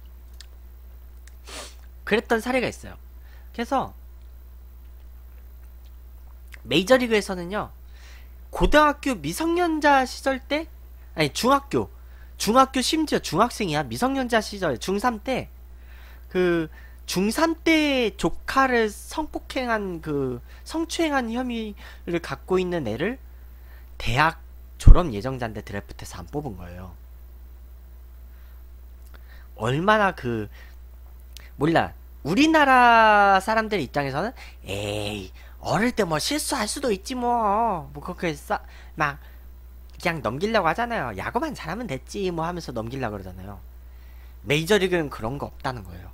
그랬던 사례가 있어요. 그래서 메이저리그에서는요, 고등학교 미성년자 시절 때, 아니 중학교 심지어 중학생이야. 미성년자 시절 중3 때 중3 때 조카를 성폭행한 성추행한 혐의를 갖고 있는 애를 대학 졸업 예정자인데 드래프트에서 안 뽑은 거예요. 얼마나 몰라. 우리나라 사람들 입장에서는 에이 어릴 때 뭐 실수할 수도 있지 뭐 그렇게 막 그냥 넘기려고 하잖아요. 야구만 잘하면 됐지 뭐 하면서 넘기려고 그러잖아요. 메이저리그는 그런 거 없다는 거예요.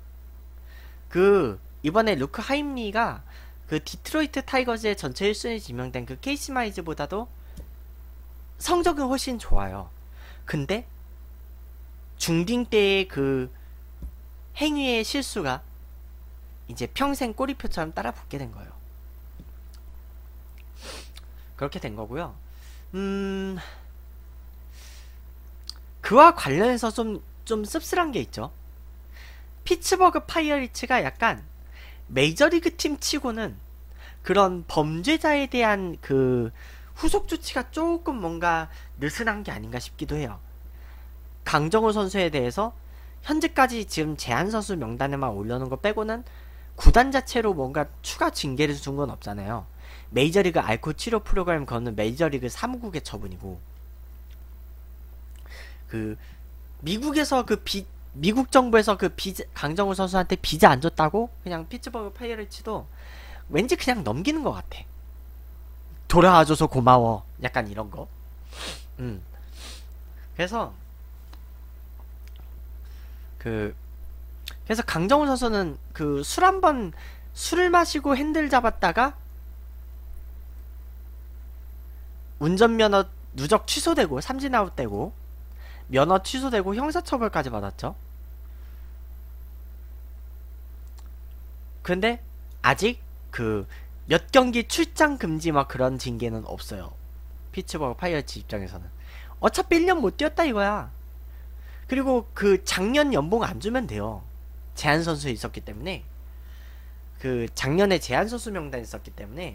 이번에 루크 하임리가 디트로이트 타이거즈의 전체 1순위 지명된 케이시 마이즈보다도 성적은 훨씬 좋아요. 근데 중딩 때의 행위의 실수가 이제 평생 꼬리표처럼 따라 붙게 된 거예요. 그렇게 된 거고요. 그와 관련해서 좀 씁쓸한 게 있죠. 피츠버그 파이어리츠가 약간 메이저리그 팀 치고는 그런 범죄자에 대한 후속 조치가 조금 뭔가 느슨한 게 아닌가 싶기도 해요. 강정호 선수에 대해서 현재까지 지금 제한 선수 명단에만 올려놓은 거 빼고는 구단 자체로 뭔가 추가 징계를 준 건 없잖아요. 메이저리그 알코올 치료 프로그램 거는 메이저리그 사무국의 처분이고, 그 미국에서 미국 정부에서 강정호 선수한테 비자 안 줬다고 그냥 피츠버그 파이어츠도 왠지 그냥 넘기는 것 같아. 돌아와줘서 고마워. 약간 이런 거. 그래서 그래서 강정호 선수는 그 술을 마시고 핸들 잡았다가 운전면허 누적 취소되고 삼진 아웃되고 면허 취소되고 형사처벌까지 받았죠. 근데 아직 그 몇 경기 출장 금지 막 그런 징계는 없어요. 피츠버그 파이어츠 입장에서는 어차피 1년 못 뛰었다 이거야. 그리고 그 작년 연봉 안 주면 돼요. 제한 선수에 있었기 때문에, 그 작년에 제한 선수 명단에 있었기 때문에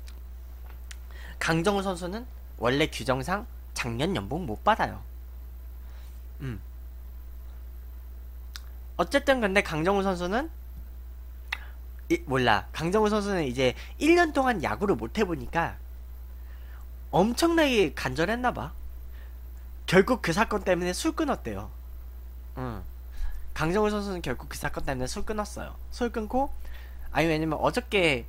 강정호 선수는 원래 규정상 작년 연봉 못 받아요. 어쨌든 근데 강정호 선수는 몰라. 강정호 선수는 이제 1년 동안 야구를 못 해보니까 엄청나게 간절했나봐. 결국 그 사건 때문에 술 끊었대요. 강정호 선수는 결국 그 사건 때문에 술 끊었어요. 술 끊고, 아니 왜냐면 어저께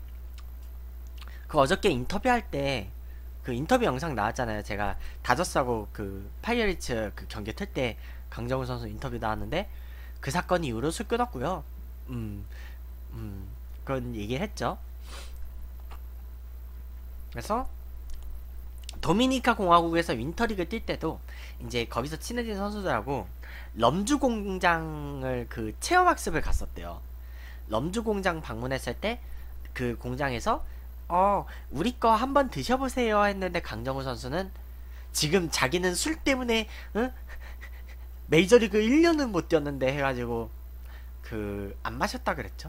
인터뷰할 때 그 인터뷰 영상 나왔잖아요. 제가 다저스하고 그 파이어리츠 그 경기 틀 때 강정호 선수 인터뷰 나왔는데, 그 사건 이후로 술 끊었고요. 그런 얘기를 했죠. 그래서 도미니카 공화국에서 윈터리그 뛸 때도 이제 거기서 친해진 선수들하고 럼주 공장을 그 체험학습을 갔었대요. 럼주 공장 방문했을 때 그 공장에서 우리 거 한번 드셔보세요 했는데, 강정호 선수는 지금 자기는 술 때문에 메이저리그 1년은 못 뛰었는데 해가지고 안 마셨다 그랬죠.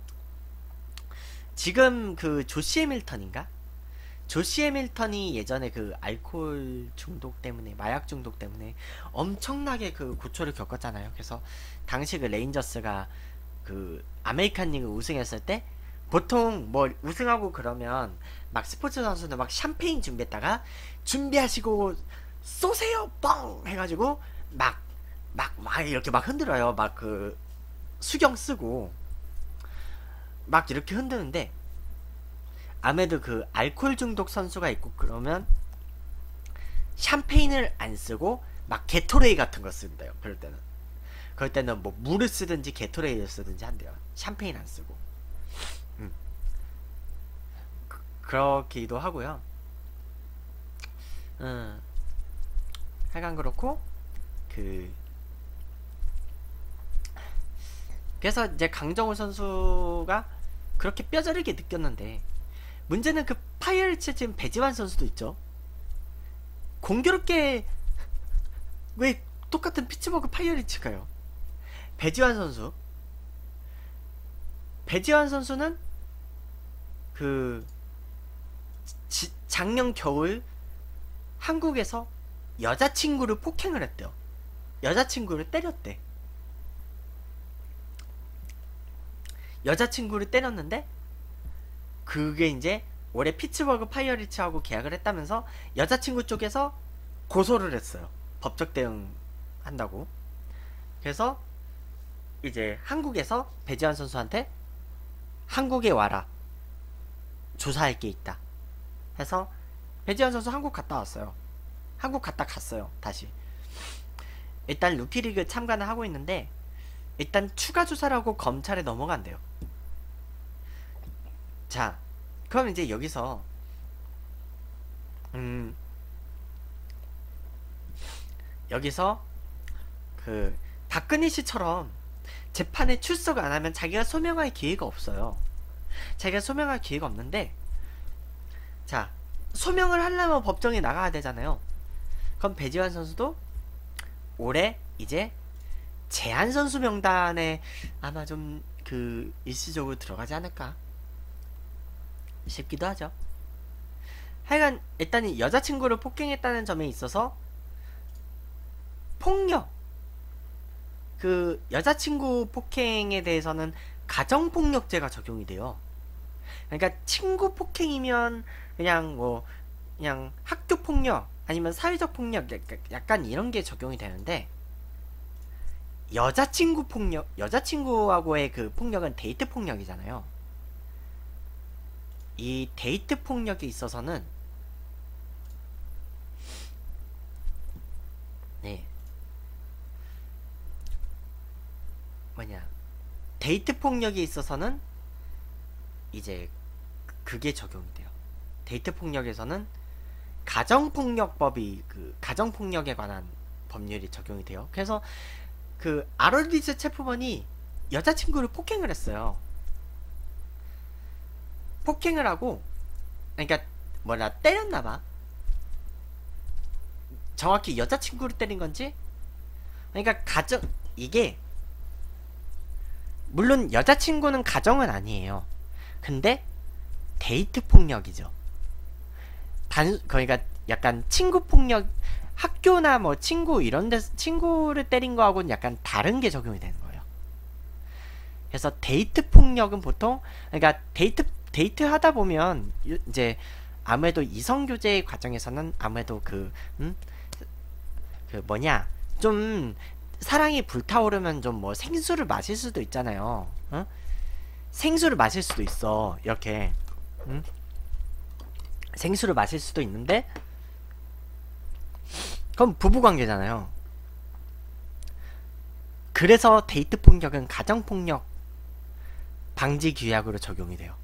지금 그 조시 해밀턴인가? 조시 해밀턴이 예전에 그 알코올 중독 때문에, 마약 중독 때문에 엄청나게 그 고초를 겪었잖아요. 그래서 당시 그 레인저스가 그 아메리칸 리그 우승했을 때 보통 뭐 우승하고 그러면 막 스포츠 선수는 막 샴페인 준비했다가 준비하시고 쏘세요 뻥 해가지고 막 이렇게 막 흔들어요. 막 그 수경 쓰고 막 이렇게 흔드는데, 아무래도 그 알코올 중독 선수가 있고 그러면 샴페인을 안 쓰고 막 게토레이 같은 거 쓴대요. 그럴 때는 뭐 물을 쓰든지 게토레이를 쓰든지 한대요. 샴페인 안 쓰고. 그렇기도 하고요. 하여간 그렇고, 그래서 이제 강정호 선수가 그렇게 뼈저리게 느꼈는데, 문제는 그 파이어츠 지금 배지환 선수도 있죠. 공교롭게 왜 똑같은 피츠버그 파이어츠가요. 배지환 선수는 그 작년 겨울 한국에서 여자친구를 폭행을 했대요. 여자친구를 때렸대. 여자친구를 때렸는데, 그게 이제 올해 피츠버그 파이어리츠하고 계약을 했다면서 여자친구 쪽에서 고소를 했어요. 법적 대응 한다고. 그래서 이제 한국에서 배지환 선수한테 한국에 와라, 조사할 게 있다 해서 배지환 선수 한국 갔다 왔어요. 한국 갔어요. 다시 일단 루키리그 참가는 하고 있는데, 일단 추가 조사를 하고 검찰에 넘어간대요. 자, 그럼 이제 여기서 그 박근혜 씨처럼 재판에 출석 안 하면 자기가 소명할 기회가 없어요. 자기가 소명할 기회가 없는데, 자, 소명을 하려면 법정에 나가야 되잖아요. 그럼 배지환 선수도 올해 이제 제한 선수 명단에 아마 좀 그 일시적으로 들어가지 않을까 싶기도 하죠. 하여간 일단 여자친구를 폭행했다는 점에 있어서 폭력, 그 여자친구 폭행에 대해서는 가정폭력죄가 적용이 돼요. 그러니까 친구 폭행이면 그냥 뭐 그냥 학교 폭력 아니면 사회적 폭력 약간 이런 게 적용이 되는데, 여자친구 폭력, 여자친구하고의 그 폭력은 데이트 폭력이잖아요. 이 데이트 폭력에 있어서는 네 뭐냐 데이트 폭력에 있어서는 이제 그게 적용이 돼요. 데이트 폭력에서는 가정폭력법이 그 가정폭력에 관한 법률이 적용이 돼요. 그래서 그 아롤리즈 체프먼이 여자친구를 폭행을 했어요. 폭행을 하고, 그러니까 뭐라 때렸나봐. 정확히 여자친구를 때린 건지. 그러니까 가정, 이게 물론 여자친구는 가정은 아니에요. 근데 데이트 폭력이죠. 그러니까 약간 친구 폭력, 학교나 뭐 친구 이런 데 친구를 때린 거하고는 약간 다른 게 적용이 되는 거예요. 그래서 데이트 폭력은 보통, 그러니까 데이트 하다 보면 이제 아무래도 이성 교제 과정에서는 아무래도 그 뭐냐 좀 사랑이 불타오르면 좀 뭐 생수를 마실 수도 있잖아요. 응? 생수를 마실 수도 있어. 이렇게 응? 생수를 마실 수도 있는데, 그럼 부부관계잖아요. 그래서 데이트 폭력은 가정폭력 방지 규약으로 적용이 돼요.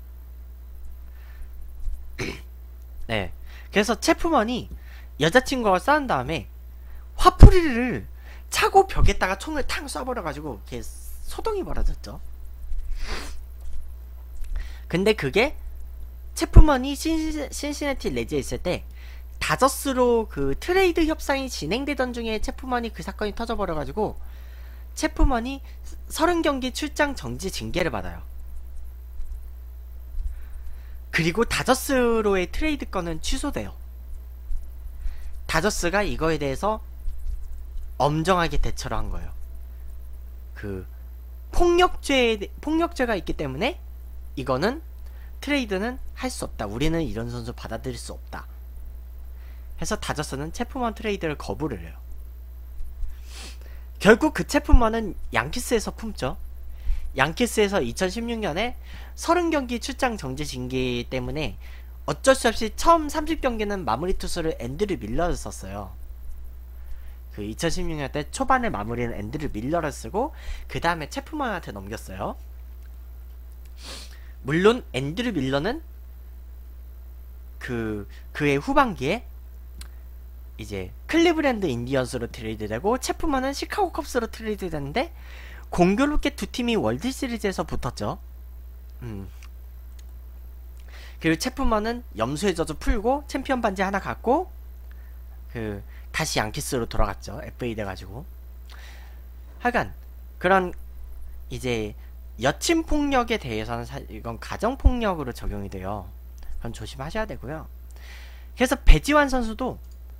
네. 그래서 체프먼이 여자친구와 싸운 다음에 화풀이를 차고 벽에다가 총을 탕 쏴버려가지고 이렇게 소동이 벌어졌죠. 근데 그게 체프먼이 신시내티 레즈에 있을 때 다저스로 그 트레이드 협상이 진행되던 중에 체프먼이 그 사건이 터져버려가지고 체프먼이 30경기 출장 정지 징계를 받아요. 그리고 다저스로의 트레이드 건은 취소돼요. 다저스가 이거에 대해서 엄정하게 대처를 한 거예요. 그 폭력죄가 있기 때문에 이거는 트레이드는 할 수 없다. 우리는 이런 선수 받아들일 수 없다. 해서 다저스는 체프먼 트레이드를 거부를 해요. 결국 그 체프먼은 양키스에서 품죠. 양키스에서 2016년에 30경기 출장 정지 징계 때문에 어쩔 수 없이 처음 30경기는 마무리 투수를 앤드류 밀러를 썼어요. 그 2016년 때 초반에 마무리는 앤드류 밀러를 쓰고 그 다음에 체프먼한테 넘겼어요. 물론 앤드류 밀러는 그의 후반기에 이제 클리브랜드 인디언스로 트레이드되고 체프먼은 시카고 컵스로 트레이드됐는데 공교롭게 두 팀이 월드시리즈에서 붙었죠. 그리고 체프먼은 염소의 저주 풀고 챔피언 반지 하나 갖고 다시 양키스로 돌아갔죠. FA 돼가지고. 하여간 그런 이제 여친 폭력에 대해서는 이건 가정 폭력으로 적용이 돼요. 그건 조심하셔야 되고요. 그래서 배지환 선수도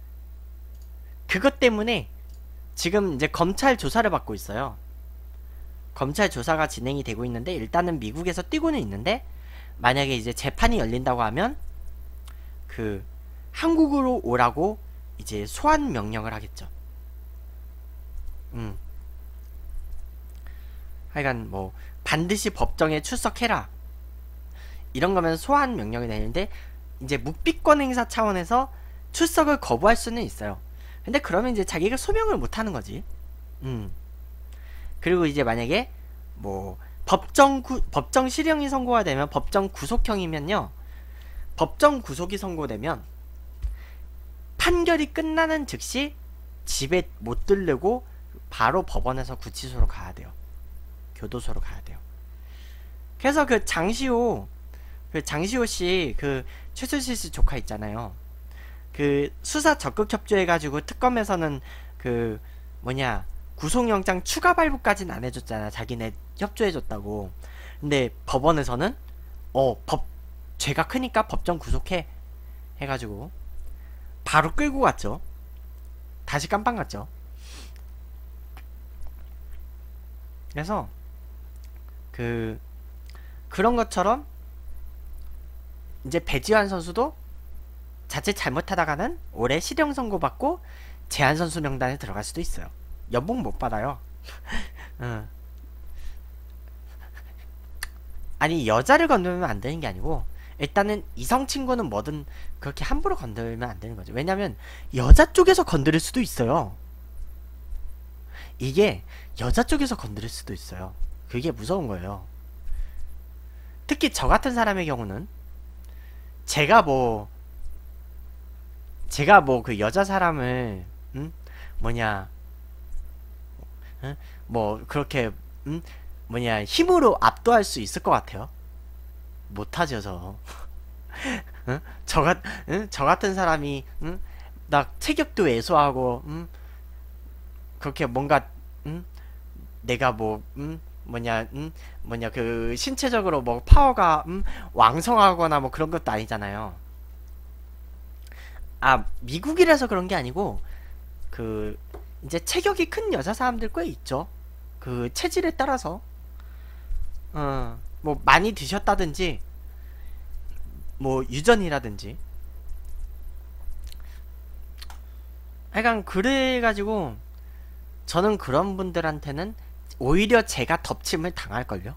그것 때문에 지금 이제 검찰 조사를 받고 있어요. 검찰 조사가 진행이 되고 있는데 일단은 미국에서 뛰고는 있는데 만약에 이제 재판이 열린다고 하면 그 한국으로 오라고 이제 소환 명령을 하겠죠. 하여간 뭐 반드시 법정에 출석해라 이런 거면 소환 명령이 되는데 이제 묵비권 행사 차원에서 출석을 거부할 수는 있어요. 근데 그러면 이제 자기가 소명을 못 하는 거지. 그리고 이제 만약에 뭐 법정 실형이 선고가 되면 법정 구속형이면요. 법정 구속이 선고되면 판결이 끝나는 즉시 집에 못 들르고 바로 법원에서 구치소로 가야 돼요. 교도소로 가야 돼요. 그래서 그 장시호 씨 그 최순실 씨 조카 있잖아요. 그 수사 적극 협조해가지고 특검에서는 그 뭐냐 구속영장 추가 발부까지는 안 해줬잖아. 자기네 협조해줬다고. 근데 법원에서는 죄가 크니까 법정 구속해 해가지고 바로 끌고 갔죠. 다시 깜빵 갔죠. 그래서 그런 것처럼 이제 배지환 선수도 자칫 잘못하다가는 올해 실형 선고받고 제한 선수 명단에 들어갈 수도 있어요. 연봉 못 받아요. 응. 아니 여자를 건들면 안 되는 게 아니고 일단은 이성 친구는 뭐든 그렇게 함부로 건들면 안 되는 거죠. 왜냐면 여자 쪽에서 건드릴 수도 있어요. 이게 여자 쪽에서 건드릴 수도 있어요. 그게 무서운 거예요. 특히 저 같은 사람의 경우는 제가 뭐 그 여자 사람을 뭐냐 뭐 그렇게 힘으로 압도할 수 있을 것 같아요? 못하죠 저. 저 같은 사람이 나 체격도 왜소하고 그렇게 뭔가 내가 뭐 그 신체적으로 뭐 파워가 왕성하거나 뭐 그런 것도 아니잖아요. 아 미국이라서 그런 게 아니고 그 이제 체격이 큰 여자 사람들 꽤 있죠. 그 체질에 따라서 뭐 많이 드셨다든지 뭐 유전이라든지 약간 그래가지고 저는 그런 분들한테는 오히려 제가 덮침을 당할걸요.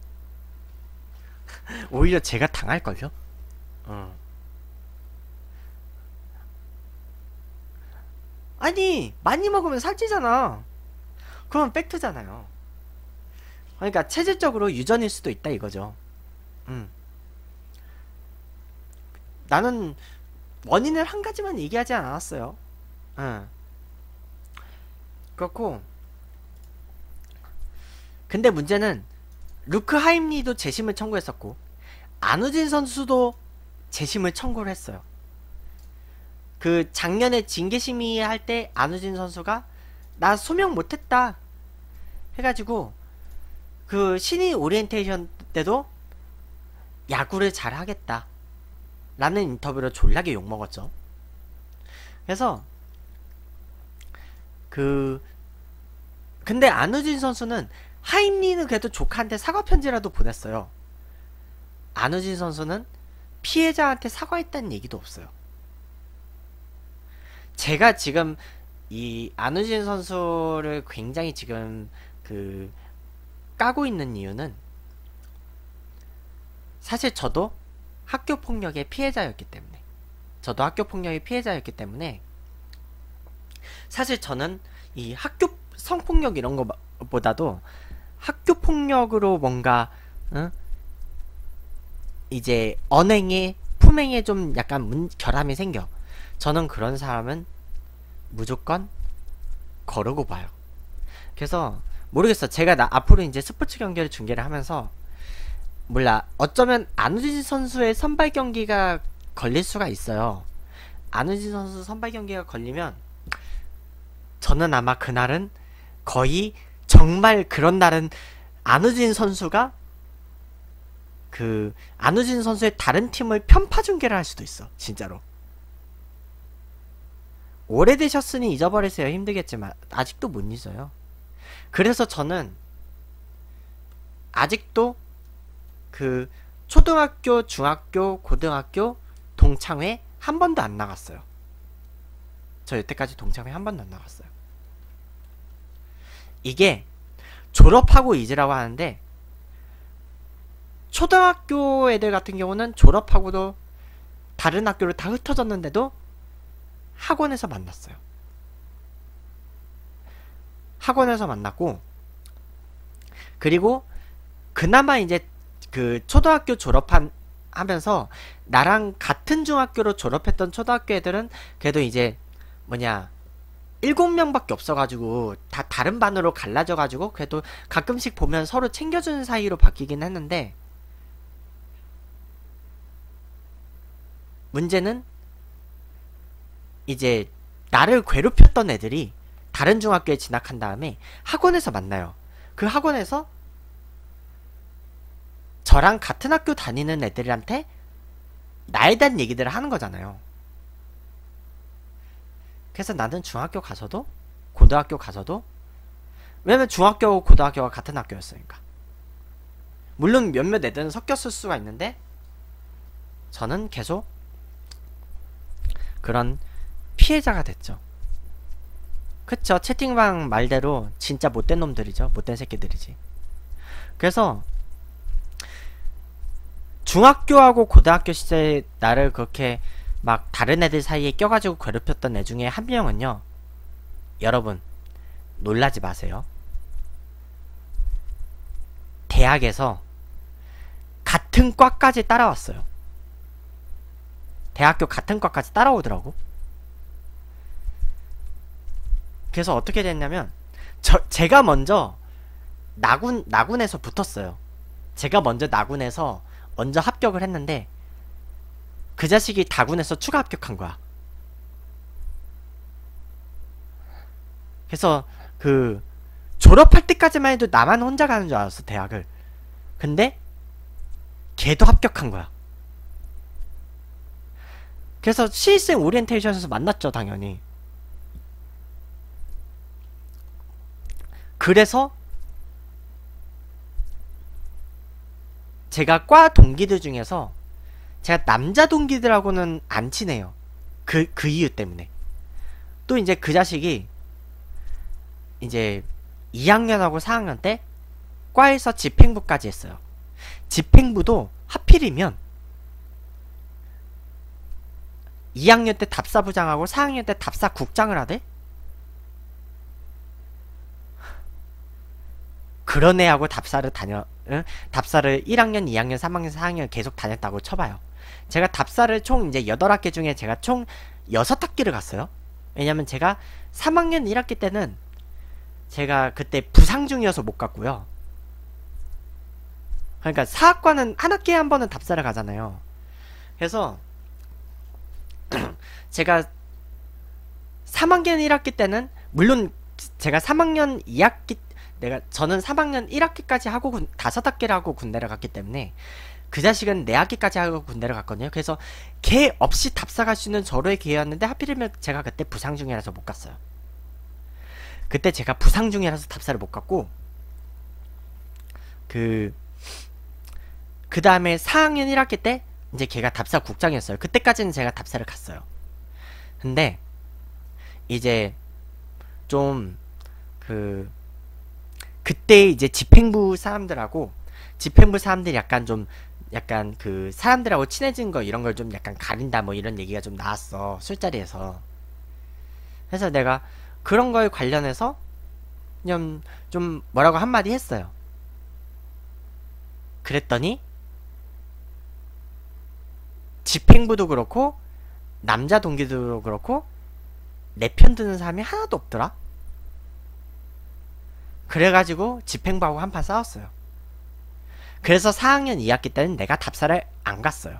오히려 제가 당할걸요. 아니 많이 먹으면 살찌잖아. 그건 팩트잖아요. 그러니까 체질적으로 유전일 수도 있다 이거죠. 음. 나는 원인을 한 가지만 얘기하지 않았어요. 그렇고 근데 문제는 루크 하임리도 재심을 청구했었고 안우진 선수도 재심을 청구를 했어요. 그 작년에 징계심의 할 때 안우진 선수가 나 소명 못했다 해가지고 그 신인 오리엔테이션 때도 야구를 잘 하겠다 라는 인터뷰로 졸라게 욕먹었죠. 그래서 근데 안우진 선수는 하임리는 그래도 조카한테 사과 편지라도 보냈어요. 안우진 선수는 피해자한테 사과했다는 얘기도 없어요. 제가 지금 이 안우진 선수를 굉장히 지금 까고 있는 이유는 사실 저도 학교 폭력의 피해자였기 때문에 사실 저는 이 학교 성폭력 이런 거보다도 학교 폭력으로 뭔가 이제 언행에 품행에 좀 약간 결함이 생겨. 저는 그런 사람은 무조건 거르고 봐요. 그래서 모르겠어. 제가 앞으로 이제 스포츠 경기를 중계를 하면서 몰라. 어쩌면 안우진 선수의 선발 경기가 걸릴 수가 있어요. 안우진 선수 선발 경기가 걸리면 저는 아마 그날은 거의 정말 그런 날은 안우진 선수가 안우진 선수의 다른 팀을 편파 중계를 할 수도 있어. 진짜로. 오래되셨으니 잊어버리세요. 힘들겠지만 아직도 못 잊어요. 그래서 저는 아직도 초등학교, 중학교, 고등학교 동창회 한 번도 안 나갔어요. 저 여태까지 동창회 한 번도 안 나갔어요. 이게 졸업하고 잊으라고 하는데 초등학교 애들 같은 경우는 졸업하고도 다른 학교로 다 흩어졌는데도 학원에서 만났어요. 학원에서 만났고 그리고 그나마 이제 초등학교 하면서 나랑 같은 중학교로 졸업했던 초등학교 애들은 그래도 이제 7명밖에 없어가지고 다 다른 반으로 갈라져가지고 그래도 가끔씩 보면 서로 챙겨주는 사이로 바뀌긴 했는데 문제는 이제 나를 괴롭혔던 애들이 다른 중학교에 진학한 다음에 학원에서 만나요. 그 학원에서 저랑 같은 학교 다니는 애들한테 나에 대한 얘기들을 하는 거잖아요. 그래서 나는 중학교 가서도 고등학교 가서도 왜냐면 중학교, 고등학교가 같은 학교였으니까. 물론 몇몇 애들은 섞였을 수가 있는데 저는 계속 그런 피해자가 됐죠. 그쵸. 채팅방 말대로 진짜 못된 놈들이죠. 못된 새끼들이지. 그래서 중학교하고 고등학교 시절에 나를 그렇게 막 다른 애들 사이에 껴가지고 괴롭혔던 애 중에 한 명은요, 여러분 놀라지 마세요. 대학에서 같은 과까지 따라왔어요. 대학교 같은 과까지 따라오더라고. 그래서 어떻게 됐냐면 제가 먼저 나군에서 붙었어요. 제가 먼저 나군에서 먼저 합격을 했는데 그 자식이 다군에서 추가 합격한 거야. 그래서 그 졸업할 때까지만 해도 나만 혼자 가는 줄 알았어, 대학을. 근데 걔도 합격한 거야. 그래서 신입생 오리엔테이션에서 만났죠, 당연히. 그래서 제가 과 동기들 중에서 제가 남자 동기들하고는 안 친해요. 그 이유 때문에. 또 이제 그 자식이 이제 2학년하고 4학년 때 과에서 집행부까지 했어요. 집행부도 하필이면 2학년 때 답사부장하고 4학년 때 답사국장을 하대? 그런 애하고 답사를 답사를 1학년, 2학년, 3학년, 4학년 계속 다녔다고 쳐봐요. 제가 답사를 총 이제 8학기 중에 제가 총 6학기를 갔어요. 왜냐면 제가 3학년 1학기 때는 제가 그때 부상 중이어서 못 갔고요. 그러니까 사학과는 한 학기에 한 번은 답사를 가잖아요. 그래서 제가 3학년 1학기 때는 물론 제가 3학년 2학기 저는 3학년 1학기까지 하고 5학기를 하고 군대를 갔기 때문에 그 자식은 4학기까지 하고 군대를 갔거든요. 그래서 걔 없이 답사 갈 수 있는 저로의 기회였는데 하필이면 제가 그때 부상 중이라서 못 갔어요. 그때 제가 부상 중이라서 답사를 못 갔고 그 다음에 4학년 1학기 때 이제 걔가 답사 국장이었어요. 그때까지는 제가 답사를 갔어요. 근데 이제 좀 그때 이제 집행부 사람들이 약간 그 사람들하고 친해진 거 이런 걸 좀 약간 가린다 뭐 이런 얘기가 좀 나왔어, 술자리에서. 그래서 내가 그런 거에 관련해서 그냥 좀 뭐라고 한마디 했어요. 그랬더니 집행부도 그렇고 남자 동기도 그렇고 내 편 드는 사람이 하나도 없더라. 그래가지고 집행부하고 한판 싸웠어요. 그래서 4학년 2학기 때는 내가 답사를 안 갔어요.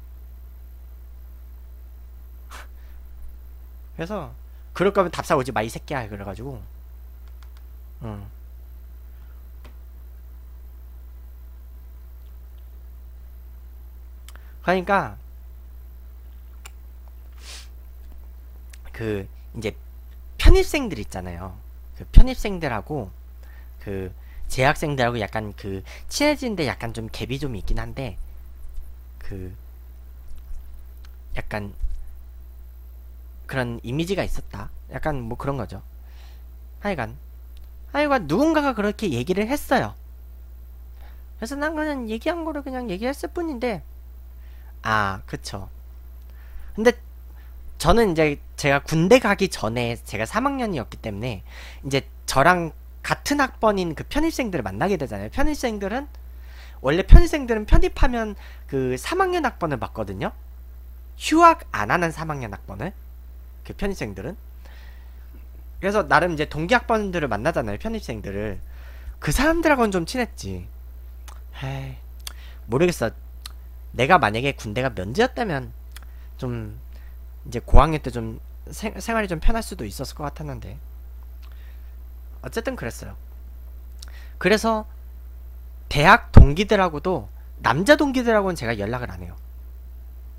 그래서 그럴 거면 답사 오지 마 이 새끼야. 그래가지고 그러니까 그 이제 편입생들 있잖아요. 그 편입생들하고 그 재학생들하고 약간 그 친해지는데 약간 좀 갭이 좀 있긴 한데 그 약간 그런 이미지가 있었다. 약간 뭐 그런 거죠. 하여간 누군가가 그렇게 얘기를 했어요. 그래서 난 그냥 얘기한 거를 그냥 얘기했을 뿐인데 그쵸. 근데 저는 이제 제가 군대 가기 전에 제가 3학년이었기 때문에 이제 저랑 같은 학번인 그 편입생들을 만나게 되잖아요. 원래 편입생들은 편입하면 그 3학년 학번을 맞거든요. 휴학 안 하는 3학년 학번을. 그 편입생들은. 그래서 나름 이제 동기 학번들을 만나잖아요. 편입생들을. 그 사람들하고는 좀 친했지. 에이, 모르겠어. 내가 만약에 군대가 면제였다면 좀 이제 고학년 때 좀 생활이 좀 편할 수도 있었을 것 같았는데 어쨌든 그랬어요. 그래서 대학 동기들하고도 남자 동기들하고는 제가 연락을 안 해요.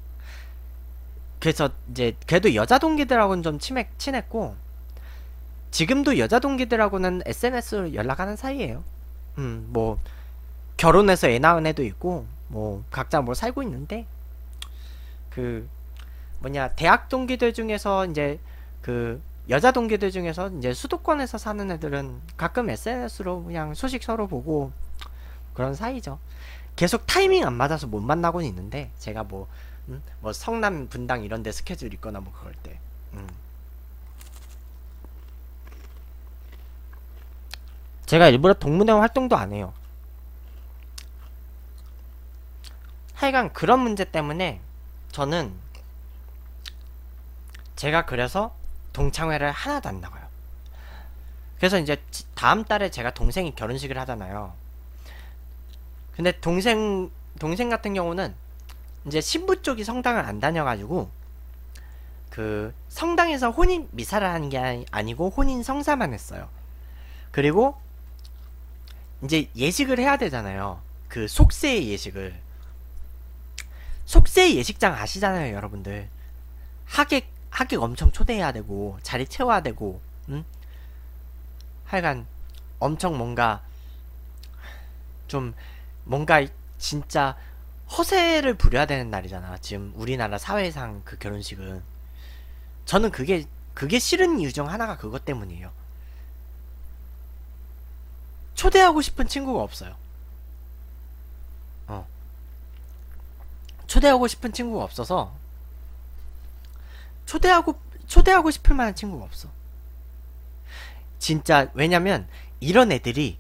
그래서 이제 그래도 여자 동기들하고는 좀 친했고 지금도 여자 동기들하고는 SNS로 연락하는 사이예요. 뭐 결혼해서 애 낳은 애도 있고 뭐 각자 뭐 살고 있는데, 그 뭐냐, 대학 동기들 중에서 이제 그 여자 동기들 중에서 이제 수도권에서 사는 애들은 가끔 SNS로 그냥 소식 서로 보고 그런 사이죠. 계속 타이밍 안 맞아서 못 만나고는 있는데, 제가 뭐 성남 분당 이런 데 스케줄 있거나 뭐 그럴 때 제가 일부러 동문회 활동도 안 해요. 하여간 그런 문제 때문에 저는, 제가 그래서 동창회를 하나도 안 나가요. 그래서 이제 다음 달에 제가 동생이 결혼식을 하잖아요. 근데 동생 같은 경우는 이제 신부 쪽이 성당을 안 다녀가지고 그 성당에서 혼인 미사를 하는 게 아니고 혼인 성사만 했어요. 그리고 이제 예식을 해야 되잖아요. 그 속세 예식을. 속세 예식장 아시잖아요, 여러분들. 하객 엄청 초대해야 되고 자리 채워야 되고, 하여간 엄청 뭔가 진짜 허세를 부려야 되는 날이잖아, 지금 우리나라 사회상. 그 결혼식은 저는 그게 싫은 이유 중 하나가 그것 때문이에요. 초대하고 싶은 친구가 없어요. 초대하고 싶은 친구가 없어서, 초대하고 싶을 만한 친구가 없어. 진짜. 왜냐면 이런 애들이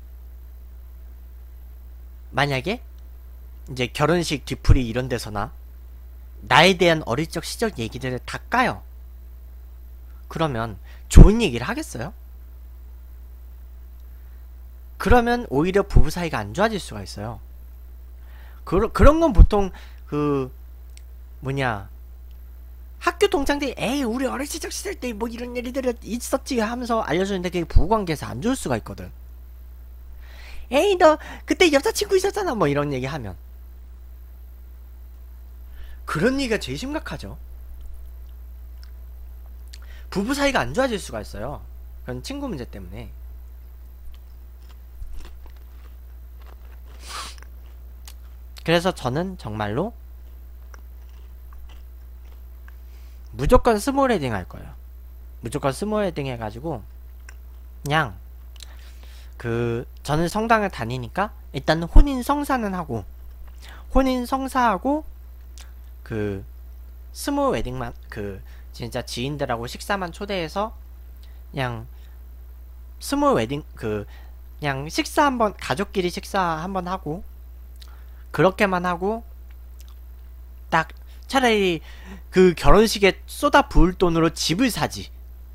만약에 이제 결혼식 뒤풀이 이런 데서나 나에 대한 어릴 적 시절 얘기들을 다 까요. 그러면 좋은 얘기를 하겠어요? 그러면 오히려 부부 사이가 안 좋아질 수가 있어요. 그런 건 보통 그 뭐냐, 학교 동창들이 에이 우리 어릴 적 시절 때 뭐 이런 일들이 있었지 하면서 알려주는데, 그게 부부관계에서 안 좋을 수가 있거든. 에이 너 그때 여자친구 있었잖아 뭐 이런 얘기 하면, 그런 얘기가 제일 심각하죠. 부부 사이가 안 좋아질 수가 있어요, 그런 친구 문제 때문에. 그래서 저는 정말로 무조건 스몰 웨딩 할 거예요. 무조건 스몰 웨딩 해가지고 그냥 저는 성당을 다니니까 일단 혼인 성사는 하고, 혼인 성사하고 그 스몰 웨딩만, 진짜 지인들하고 식사만 초대해서 그냥 스몰 웨딩, 그냥 식사 한번, 가족끼리 식사 한번 하고, 그렇게만 하고, 딱 차라리 그 결혼식에 쏟아 부을 돈으로 집을 사지.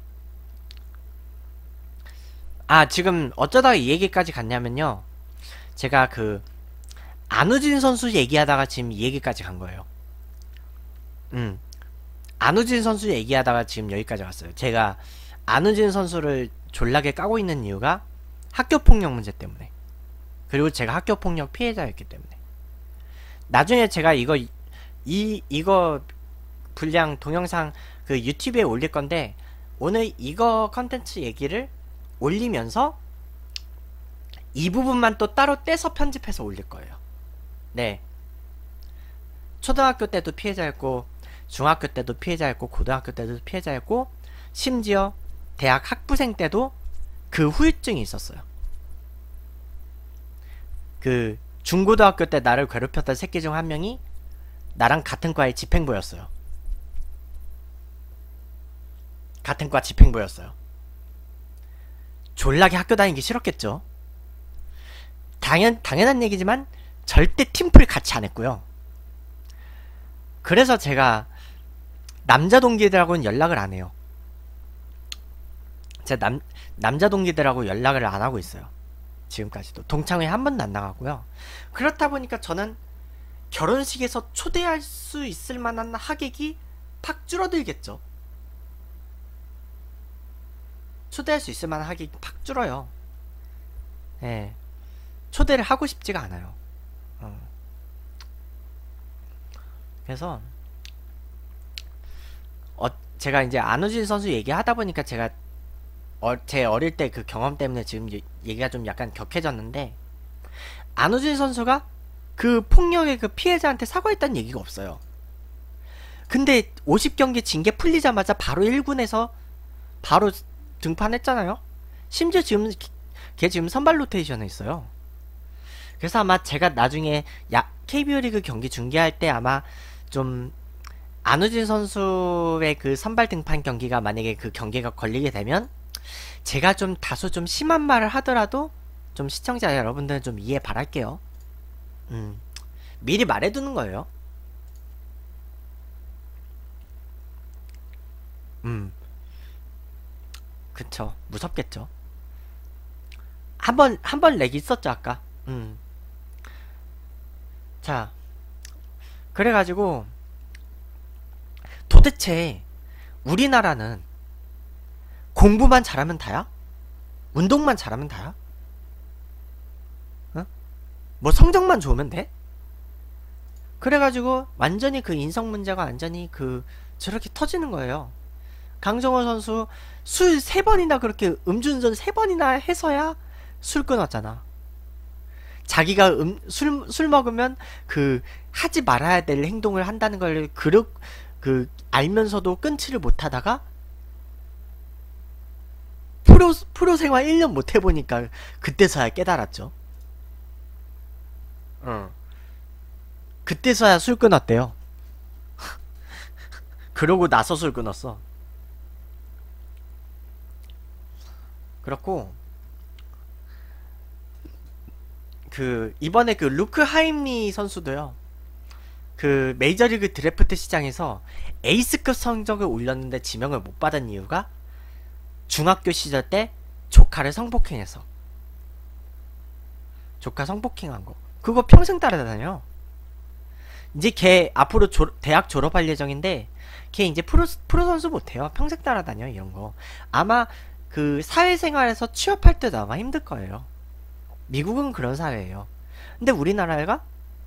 지금 어쩌다가 이 얘기까지 갔냐면요, 제가 안우진 선수 얘기하다가 지금 이 얘기까지 간 거예요. 안우진 선수 얘기하다가 지금 여기까지 왔어요. 제가 안우진 선수를 졸라게 까고 있는 이유가 학교폭력 문제 때문에, 그리고 제가 학교폭력 피해자였기 때문에. 나중에 제가 이거 분량 동영상 유튜브에 올릴 건데, 오늘 이거 컨텐츠 얘기를 올리면서 이 부분만 또 따로 떼서 편집해서 올릴 거예요. 네. 초등학교 때도 피해자였고, 중학교 때도 피해자였고, 고등학교 때도 피해자였고, 심지어 대학 학부생 때도 그 후유증이 있었어요. 중고등학교 때 나를 괴롭혔던 새끼 중 한 명이 나랑 같은 과의 집행부였어요. 같은 과 집행부였어요. 졸라게 학교 다니기 싫었겠죠. 당연한 얘기지만 절대 팀플 같이 안 했고요. 그래서 제가 남자 동기들하고는 연락을 안 해요. 제가 남자 동기들하고 연락을 안 하고 있어요. 지금까지도 동창회 한 번도 안 나가고요. 그렇다 보니까 저는 결혼식에서 초대할 수 있을 만한 하객이 팍 줄어들겠죠. 초대할 수 있을 만한 하객이 팍 줄어요. 예. 초대를 하고 싶지가 않아요. 그래서 제가 이제 안우진 선수 얘기하다 보니까 제가 제 어릴 때 그 경험 때문에 지금 얘기가 좀 약간 격해졌는데, 안우진 선수가 그 폭력의 그 피해자한테 사과했다는 얘기가 없어요. 근데 50경기 징계 풀리자마자 바로 1군에서 바로 등판했잖아요. 심지어 지금 걔 지금 선발 로테이션에 있어요. 그래서 아마 제가 나중에 KBO 리그 경기 중계할 때 아마 좀 안우진 선수의 그 선발 등판 경기가 만약에 그 경기가 걸리게 되면 제가 좀 다소 좀 심한 말을 하더라도 좀 시청자 여러분들은 좀 이해 바랄게요. 미리 말해두는 거예요. 그쵸. 무섭겠죠. 한 번 렉 있었죠, 아까. 자, 그래가지고, 도대체, 우리나라는 공부만 잘하면 다야? 운동만 잘하면 다야? 어? 뭐 성적만 좋으면 돼? 그래가지고, 완전히 그 인성 문제가 완전히 저렇게 터지는 거예요. 강정호 선수 술 3번이나 그렇게 음주운전 3번이나 해서야 술 끊었잖아. 자기가 술 먹으면 하지 말아야 될 행동을 한다는 걸 알면서도 끊지를 못하다가 프로 생활 1년 못 해보니까 그때서야 깨달았죠. 그때서야 술 끊었대요. 그러고 나서 술 끊었어. 그렇고 이번에 루크 하임리 선수도요. 메이저리그 드래프트 시장에서 에이스급 성적을 올렸는데 지명을 못 받은 이유가 중학교 시절 때 조카를 성폭행해서. 조카 성폭행한 거. 그거 평생 따라다녀. 이제 걔 앞으로 대학 졸업할 예정인데 걔 이제 프로 선수 못해요. 평생 따라다녀 이런 거. 아마 사회생활에서 취업할 때도 아마 힘들 거예요. 미국은 그런 사회예요. 근데 우리나라가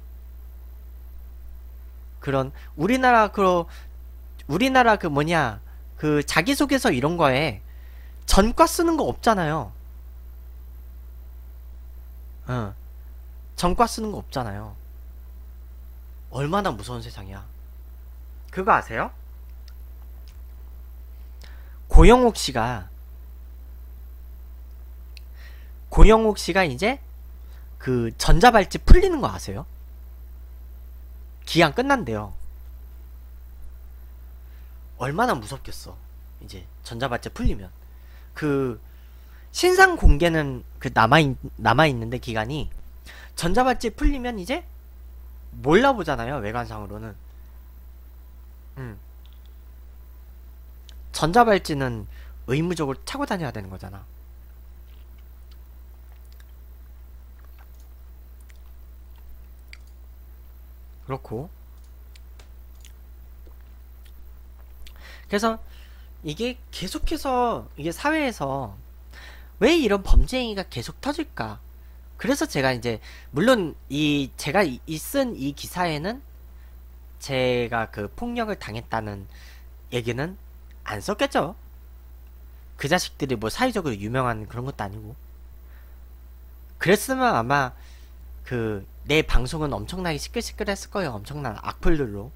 우리나라 자기소개서 이런 거에 전과 쓰는 거 없잖아요. 전과 쓰는 거 없잖아요. 얼마나 무서운 세상이야. 그거 아세요? 고영욱 씨가 이제 전자발찌 풀리는 거 아세요? 기한 끝난대요. 얼마나 무섭겠어. 이제 전자발찌 풀리면 신상 공개는 남아있는데 기간이 전자발찌 풀리면 이제 몰라보잖아요. 외관상으로는. 전자발찌는 의무적으로 차고 다녀야 되는 거잖아. 그렇고 그래서 이게 계속해서 이게 사회에서 왜 이런 범죄 행위가 계속 터질까? 그래서 제가 이제 물론 제가 쓴 이 기사에는 제가 폭력을 당했다는 얘기는 안 썼겠죠. 그 자식들이 뭐 사회적으로 유명한 그런 것도 아니고. 그랬으면 아마 내 방송은 엄청나게 시끌시끌했을 거예요. 엄청난 악플들로.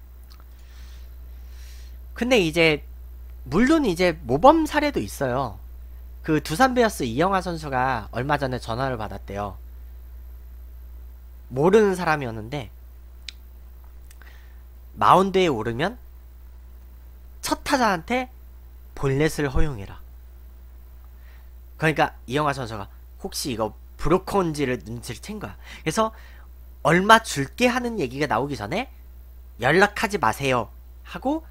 근데 이제 물론 이제 모범 사례도 있어요. 두산 베어스 이영하 선수가 얼마 전에 전화를 받았대요. 모르는 사람이었는데 마운드에 오르면 첫 타자한테 볼넷을 허용해라. 그러니까 이영하 선수가 혹시 이거 브로커인지를 눈치를 챈 거야. 그래서 얼마 줄게 하는 얘기가 나오기 전에 연락하지 마세요 하고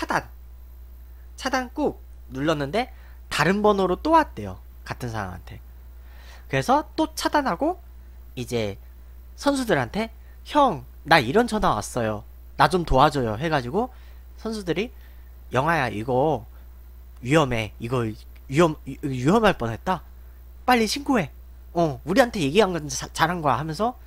차단 꾹 눌렀는데 다른 번호로 또 왔대요. 같은 사람한테. 그래서 또 차단하고 이제 선수들한테 형, 나 이런 전화 왔어요. 나 좀 도와줘요. 해가지고 선수들이 영아야 이거 위험해. 이거 위험할 뻔했다. 빨리 신고해. 우리한테 얘기한 건 잘한 거야 하면서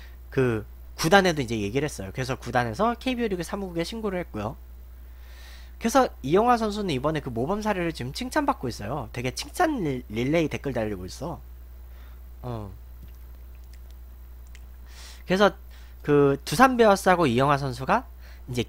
구단에도 이제 얘기를 했어요. 그래서 구단에서 KBO 리그 사무국에 신고를 했고요. 그래서 이영하 선수는 이번에 그 모범 사례를 지금 칭찬받고 있어요. 되게 칭찬 릴레이 댓글 달리고 있어. 어. 그래서 그 두산 베어스하고 이영하 선수가 이제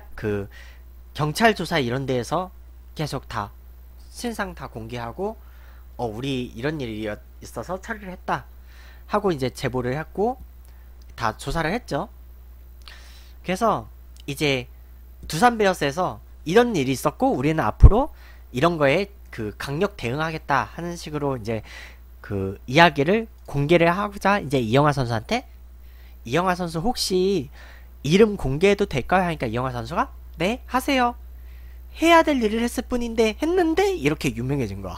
경찰 조사 이런 데에서 계속 다 신상 다 공개하고 우리 이런 일이 있어서 처리를 했다 하고 이제 제보를 했고 다 조사를 했죠. 그래서 이제 두산 베어스에서 이런 일이 있었고 우리는 앞으로 이런 거에 그 강력 대응하겠다 하는 식으로 이제 그 이야기를 공개를 하고자 이제 이영하 선수한테 이영하 선수 혹시 이름 공개해도 될까요? 하니까 이영하 선수가 네 하세요. 해야 될 일을 했을 뿐인데 했는데 이렇게 유명해진 거야.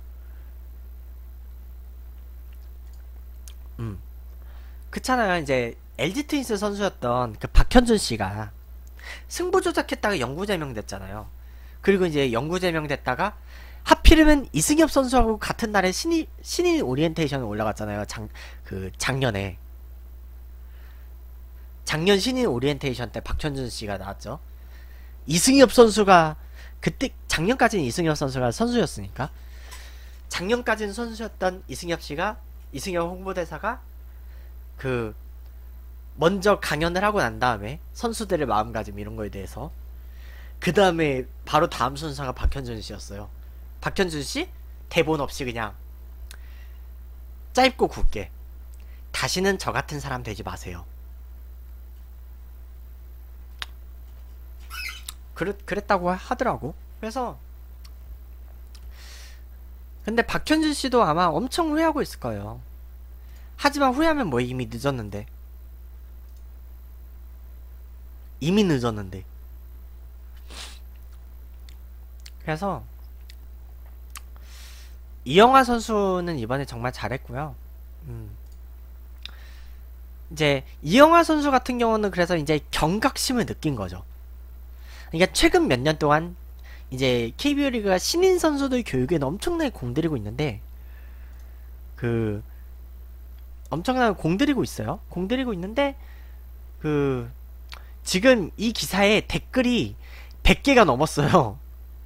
그렇잖아요. 이제 LG 트윈스 선수였던 그 박현준 씨가 승부 조작했다가 영구 제명됐잖아요. 그리고 이제 영구 제명됐다가 하필이면 이승엽 선수하고 같은 날에 신인 오리엔테이션에 올라갔잖아요. 작년에. 작년 신인 오리엔테이션 때 박현준 씨가 나왔죠. 이승엽 선수가 그때 작년까지는 이승엽 선수가 선수였으니까 작년까지는 선수였던 이승엽 홍보대사가 그 먼저 강연을 하고 난 다음에 선수들의 마음가짐 이런 거에 대해서 그 다음에 바로 다음 순서가 박현준 씨였어요. 박현준 씨 대본 없이 그냥 짧고 굵게 다시는 저 같은 사람 되지 마세요. 그랬다고 하더라고. 그래서 근데 박현준 씨도 아마 엄청 후회하고 있을 거예요. 하지만 후회하면 뭐 이미 늦었는데. 그래서 이영하 선수는 이번에 정말 잘했고요. 이제 이영하 선수 같은 경우는 그래서 이제 경각심을 느낀 거죠. 그러니까 최근 몇 년 동안 이제 KBO 리그가 신인 선수들 교육에 엄청나게 공들이고 있는데 그 엄청나게 공들이고 있어요. 공들이고 있는데 그 지금 이 기사에 댓글이 100개가 넘었어요.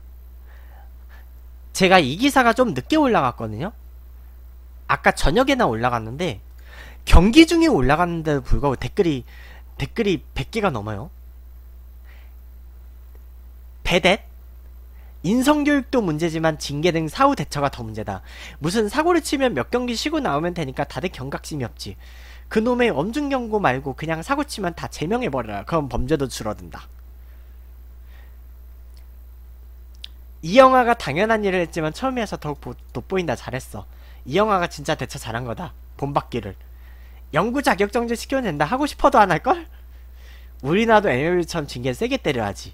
제가 이 기사가 좀 늦게 올라갔거든요. 아까 저녁에나 올라갔는데 경기 중에 올라갔는데도 불구하고 댓글이 100개가 넘어요. 배댓 인성교육도 문제지만 징계 등 사후 대처가 더 문제다. 무슨 사고를 치면 몇 경기 쉬고 나오면 되니까 다들 경각심이 없지. 그놈의 엄중 경고 말고 그냥 사고 치면 다 제명해버려라. 그럼 범죄도 줄어든다. 이영하가 당연한 일을 했지만 처음이라서 더욱 돋보인다. 잘했어. 이영하가 진짜 대처 잘한 거다. 본받기를. 영구 자격정지 시켜도 된다. 하고 싶어도 안 할걸? 우리나라도 MLB처럼 징계 세게 때려야지.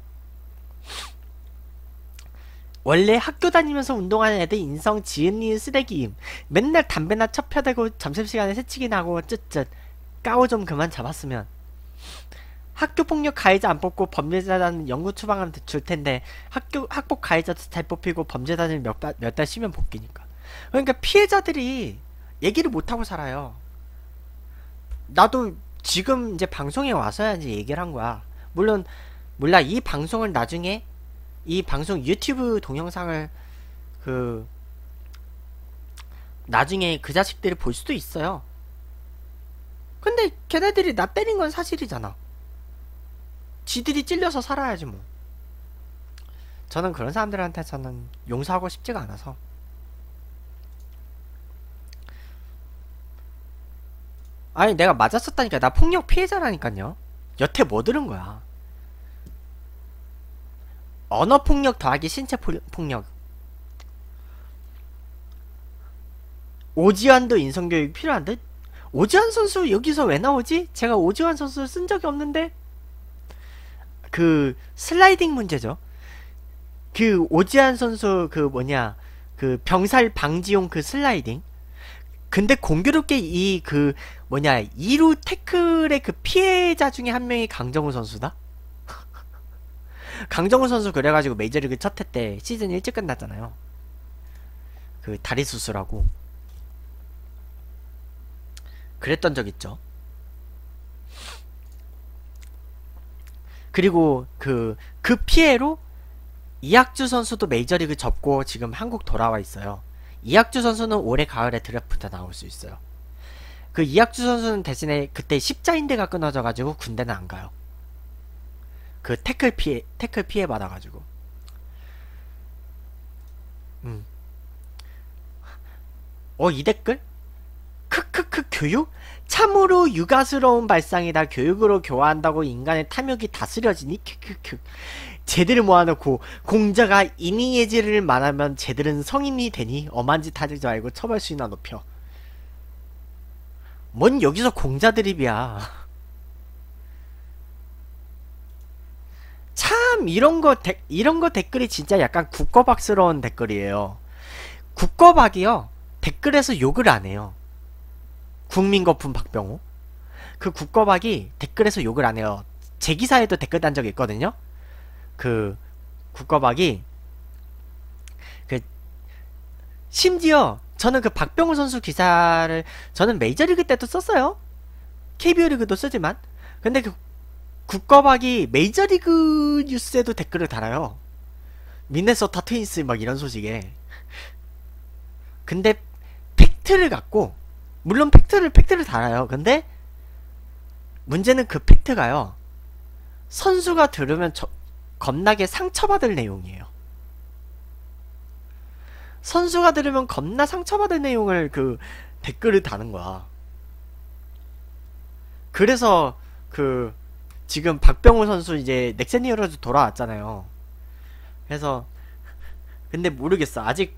원래 학교 다니면서 운동하는 애들 인성 지은이은 쓰레기임. 맨날 담배나 첩혀대고 점심시간에 새치기나 하고 쯧쯧. 까오 좀 그만 잡았으면. 학교폭력 가해자 안 뽑고 범죄자는 영구 처방을 줄 텐데 학폭 가해자 잘 뽑히고 범죄자는 몇 달 쉬면 복귀니까. 그러니까 피해자들이 얘기를 못하고 살아요. 나도 지금 이제 방송에 와서야 이제 얘기를 한 거야. 물론 몰라 이 방송을 나중에 이 방송 유튜브 동영상을 나중에 그 자식들이 볼 수도 있어요. 근데 걔네들이 나 때린 건 사실이잖아. 지들이 찔려서 살아야지 뭐. 저는 그런 사람들한테서는 용서하고 싶지가 않아서. 아니 내가 맞았었다니까. 나 폭력 피해자라니까요. 여태 뭐 들은 거야. 언어폭력 더하기 신체폭력. 오지환도 인성교육 필요한 듯? 오지환 선수 여기서 왜 나오지? 제가 오지환 선수 쓴 적이 없는데? 그 슬라이딩 문제죠. 그 오지환 선수 그 병살 방지용 그 슬라이딩. 근데 공교롭게 2루 태클의 그 피해자 중에 한 명이 강정우 선수다? 강정우 선수 그래가지고 메이저리그 첫 해 때 시즌 일찍 끝났잖아요. 그 다리 수술하고 그랬던 적 있죠. 그리고 그 피해로 이학주 선수도 메이저리그 접고 지금 한국 돌아와 있어요. 이학주 선수는 올해 가을에 드래프트 나올 수 있어요. 그 이학주 선수는 대신에 그때 십자인대가 끊어져가지고 군대는 안 가요. 그 태클 피해 받아가지고. 이 댓글? 크크크 교육? 참으로 육아스러운 발상이다. 교육으로 교화한다고 인간의 탐욕이 다스려지니? 크크크. 쟤들을 모아놓고 공자가 인의예지를 말하면 쟤들은 성인이 되니? 엄한 짓 하지 말고 처벌 수위나 높여. 뭔 여기서 공자 드립이야. 참 이런 거 댓글이 진짜 약간 국거박스러운 댓글이에요. 국거박이요. 댓글에서 욕을 안 해요. 국민거품 박병호. 그 국거박이 댓글에서 욕을 안 해요. 제 기사에도 댓글 단 적이 있거든요. 그 국거박이 그 심지어 저는 그 박병호 선수 기사를 저는 메이저리그 때도 썼어요. KBO 리그도 쓰지만 근데 그 국거박이 메이저리그 뉴스에도 댓글을 달아요. 미네소타 트윈스 막 이런 소식에. 근데 팩트를 갖고 물론 팩트를 달아요. 근데 문제는 그 팩트가요. 선수가 들으면 겁나게 상처받을 내용이에요. 선수가 들으면 겁나 상처받을 내용을 그 댓글을 다는 거야. 그래서 그 지금 박병호 선수 이제 넥센 히어로즈 돌아왔잖아요. 그래서 근데 모르겠어. 아직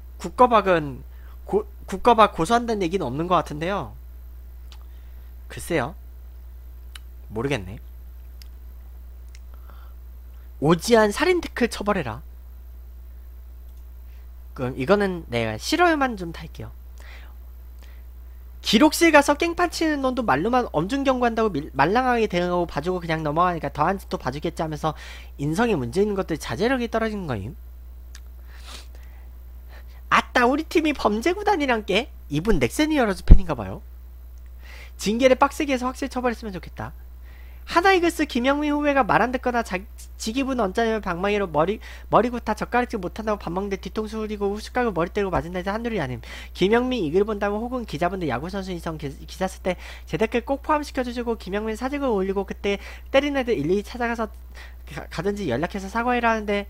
국거박 고소한다는 얘기는 없는 것 같은데요. 글쎄요. 모르겠네. 오지한 살인 태클 처벌해라. 그럼 이거는 내가 싫어요만 좀 달게요. 기록실 가서 깽판 치는 놈도 말로만 엄중 경고한다고 말랑하게 대응하고 봐주고 그냥 넘어가니까 더한 짓도 봐주겠지 하면서 인성에 문제 있는 것들 자제력이 떨어지는 거임. 아따 우리 팀이 범죄구단이란 게? 이분 넥센 히어로즈 팬인가봐요. 징계를 빡세게 해서 확실히 처벌했으면 좋겠다. 하나이글스 김영민 후배가 말 안 듣거나 지기분 언짢으면 방망이로 머리고 다 젓가락질 못한다고 밥 먹는데 뒤통수 후리고 후식가고 머리 때리고 맞은다 해서 한둘이 아님. 김영민 이글 본다면 혹은 기자분들 야구선수 인성 기사 쓸 때 제 댓글 꼭 포함시켜주시고 김영민 사직을 올리고 그때 때린 애들 일일이 찾아가서 가든지 연락해서 사과해라 하는데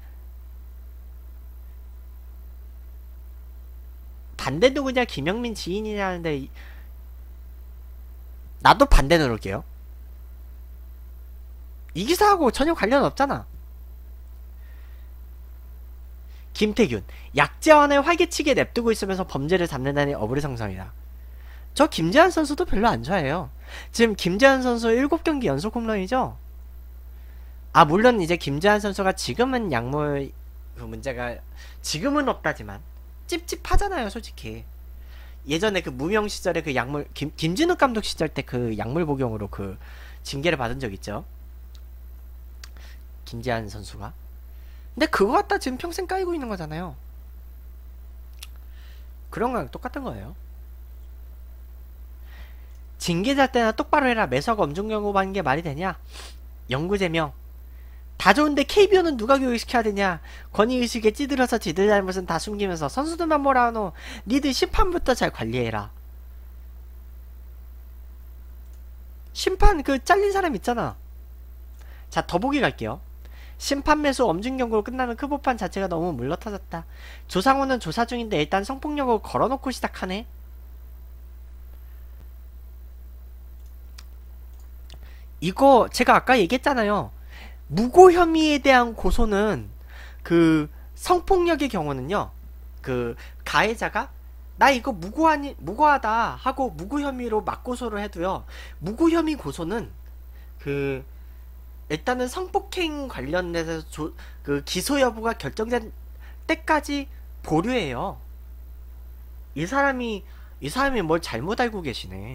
반대 누구냐 김영민 지인이냐는데 나도 반대 누를게요. 이 기사하고 전혀 관련 없잖아. 김태균 약재환을 활개치게 냅두고 있으면서 범죄를 잡는다니 어불성성이다. 저 김재환 선수도 별로 안 좋아해요. 지금 김재환 선수 7경기 연속 홈런이죠. 아 물론 이제 김재환 선수가 지금은 약물 그 문제가 지금은 없다지만 찝찝하잖아요 솔직히. 예전에 그 무명 시절에 그 약물 김진욱 감독 시절 때 그 약물 복용으로 그 징계를 받은 적 있죠. 김재환 선수가. 근데 그거 갖다 지금 평생 까이고 있는 거잖아요. 그런 거랑 똑같은 거예요. 징계자 때나 똑바로 해라. 매수하고 엄중 경고받는 게 말이 되냐. 연구제명 다 좋은데 KBO는 누가 교육시켜야 되냐. 권위의식에 찌들어서 지들 잘못은 다 숨기면서 선수들만 뭐라 하노. 니들 심판부터 잘 관리해라. 심판 그 잘린 사람 있잖아. 자 더보기 갈게요. 심판 매수 엄중 경고로 끝나는 크보판 자체가 너무 물러터졌다. 조상호는 조사 중인데 일단 성폭력을 걸어놓고 시작하네. 이거 제가 아까 얘기했잖아요. 무고 혐의에 대한 고소는 그 성폭력의 경우는요. 그 가해자가 나 이거 무고하다 하고 무고 혐의로 맞고소를 해도요. 무고 혐의 고소는 그 일단은 성폭행 관련돼서 그 기소 여부가 결정된 때까지 보류해요. 이 사람이 뭘 잘못 알고 계시네.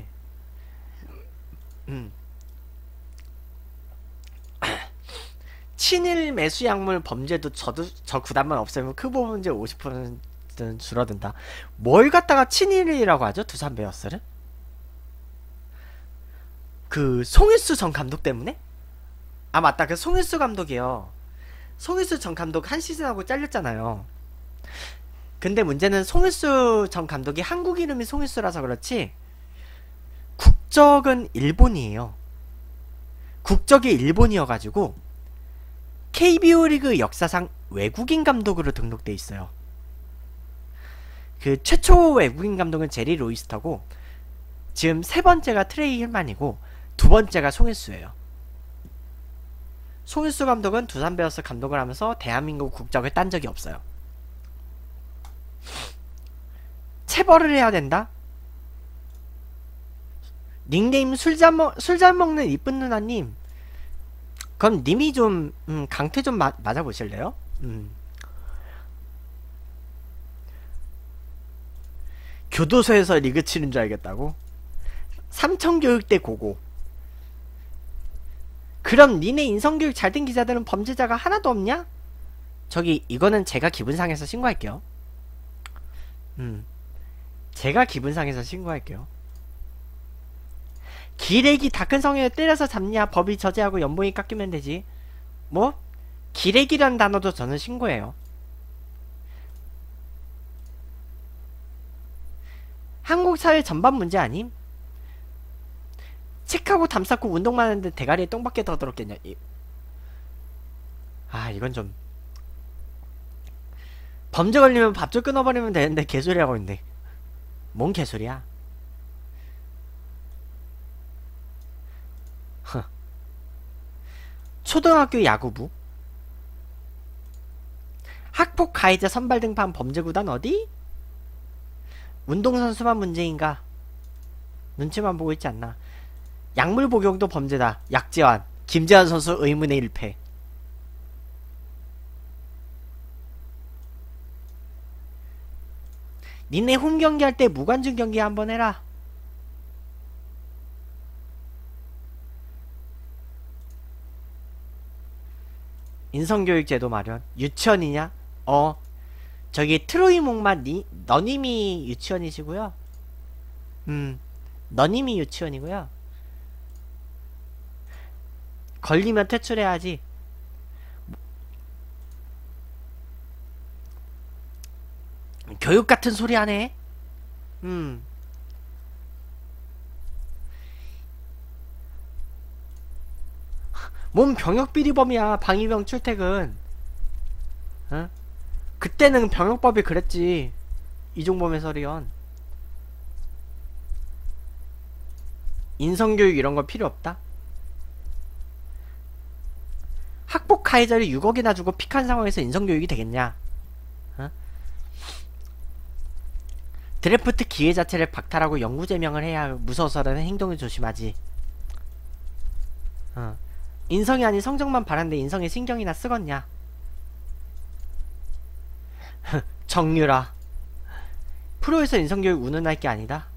친일 매수 약물 범죄도 저 구단만 없애면 크보 문제 50%는 줄어든다. 뭘 갖다가 친일이라고 하죠? 두산 베어스를? 그 송일수 전 감독 때문에? 아 맞다 그 송일수 감독이요. 송일수 전 감독 한 시즌하고 잘렸잖아요. 근데 문제는 송일수 전 감독이 한국 이름이 송일수라서 그렇지 국적은 일본이에요. 국적이 일본이어가지고 KBO 리그 역사상 외국인 감독으로 등록돼 있어요. 그 최초 외국인 감독은 제리 로이스터고 지금 세 번째가 트레이 힐만이고 두 번째가 송일수예요. 송일수 감독은 두산 베어스 감독을 하면서 대한민국 국적을 딴 적이 없어요. 체벌을 해야 된다? 닉네임 술 잘 먹는 이쁜 누나님. 그럼 님이 좀 강퇴 좀 맞아보실래요? 교도소에서 리그 치는 줄 알겠다고? 삼청교육대 고고. 그럼 니네 인성교육 잘된 기자들은 범죄자가 하나도 없냐? 저기 이거는 제가 기분 상해서 신고할게요. 제가 기분 상해서 신고할게요. 기레기 다 큰 성에 때려서 잡냐? 법이 저지하고 연봉이 깎이면 되지. 뭐? 기레기라는 단어도 저는 신고해요. 한국 사회 전반 문제 아님? 책하고 담 쌓고 운동만 하는데 대가리에 똥밖에 더 들었겠냐. 아 이건 좀 범죄 걸리면 밥 좀 끊어버리면 되는데 개소리 하고 있네. 뭔 개소리야. 초등학교 야구부 학폭 가해자 선발 등판 범죄구단 어디? 운동선수만 문제인가? 눈치만 보고 있지 않나. 약물 복용도 범죄다. 약재환 김재환 선수 의문의 1패. 니네 홈경기 할 때 무관중 경기 한번 해라. 인성교육제도 마련. 유치원이냐? 저기 트로이 목마 너님이 유치원이시고요. 너님이 유치원이고요. 걸리면 퇴출해야지. 교육 같은 소리 하네. 뭔 병역비리범이야. 방위병 출퇴근. 어? 그때는 병역법이 그랬지. 이종범 해설위원. 인성교육 이런 거 필요 없다. 학폭 가해자를 6억이나 주고 픽한 상황에서 인성교육이 되겠냐. 드래프트 기회 자체를 박탈하고 영구 제명을 해야 무서워서라는 행동을 조심하지. 인성이 아닌 성적만 바란데 인성에 신경이나 쓰겄냐. 정유라 프로에서 인성교육 운운할 게 아니다.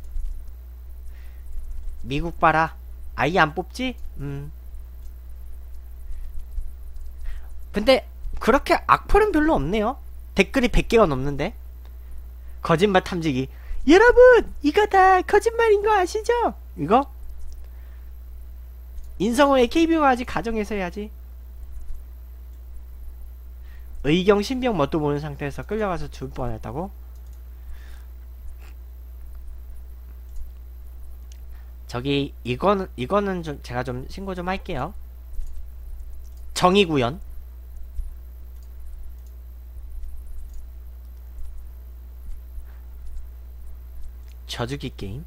미국 봐라. 아예 안 뽑지? 근데 그렇게 악플은 별로 없네요. 댓글이 100개가 넘는데. 거짓말 탐지기. 여러분 이거 다 거짓말인 거 아시죠? 이거? 인성호의 KBO가 아직 가정에서 해야지. 의경 신병 뭣도 모르는 상태에서 끌려가서 죽을 뻔했다고? 저기 이거는 좀 제가 좀 신고 좀 할게요. 정의구현. 져주기 게임.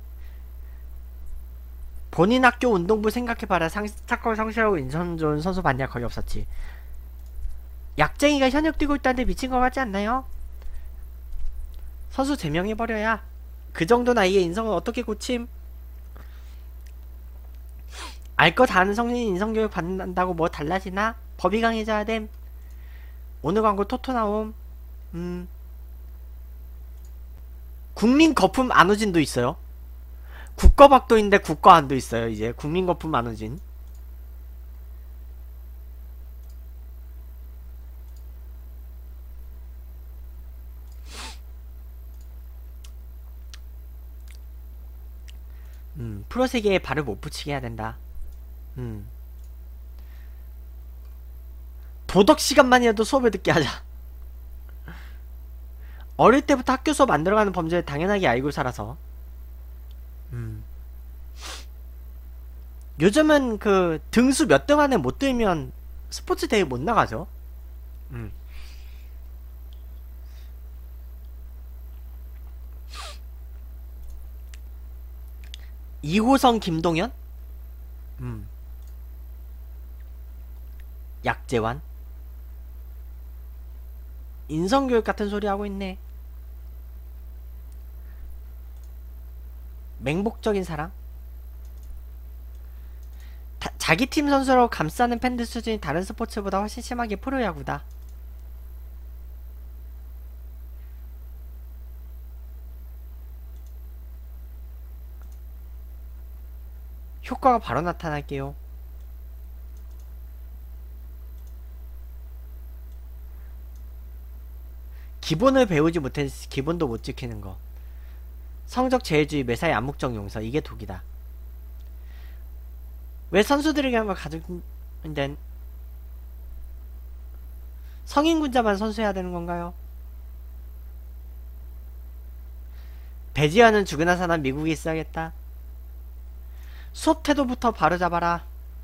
본인 학교 운동부 생각해봐라. 사건 성실하고 인성 좋은 선수 봤냐? 거의 없었지. 약쟁이가 현역 뛰고 있다는데 미친 거 같지 않나요? 선수 제명해버려야. 그 정도 나이에 인성을 어떻게 고침? 알 거 다 아는 성인이 인성교육 받는다고 뭐 달라지나? 법이 강해져야 됨. 오늘 광고 토토 나옴. 국민 거품 안우진도 있어요. 국거박도인데 국거안도 있어요. 이제 국민 거품 안우진. 프로 세계에 발을 못 붙이게 해야 된다. 도덕 시간만이라도 수업을 듣게 하자. 어릴 때부터 학교 수업 안 들어가는 범죄를 당연하게 알고 살아서. 요즘은 그 등수 몇 등 안에 못 들면 스포츠 대회 못 나가죠. 2호선 김동현? 약재환? 인성교육 같은 소리 하고 있네. 맹목적인 사랑? 자기 팀 선수로 감싸는 팬들 수준이 다른 스포츠보다 훨씬 심하게 프로야구다. 효과가 바로 나타날게요. 기본을 배우지 못해서 기본도 못 지키는 거. 성적 제일주의, 매사에 암묵적 용서. 이게 독이다. 왜 선수들에게 한번 가족인데 성인군자만 선수해야 되는 건가요? 배지환은 죽으나 사나 미국에 있어야겠다. 수업 태도부터 바로 잡아라.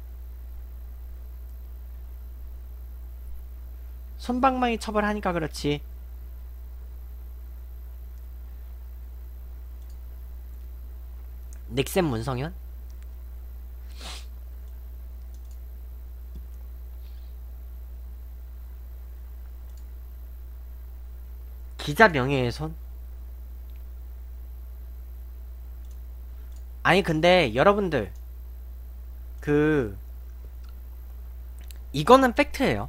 손방망이 처벌하니까 그렇지. 넥센 문성현? 기자 명예훼손? 아니 근데 여러분들 이거는 팩트예요.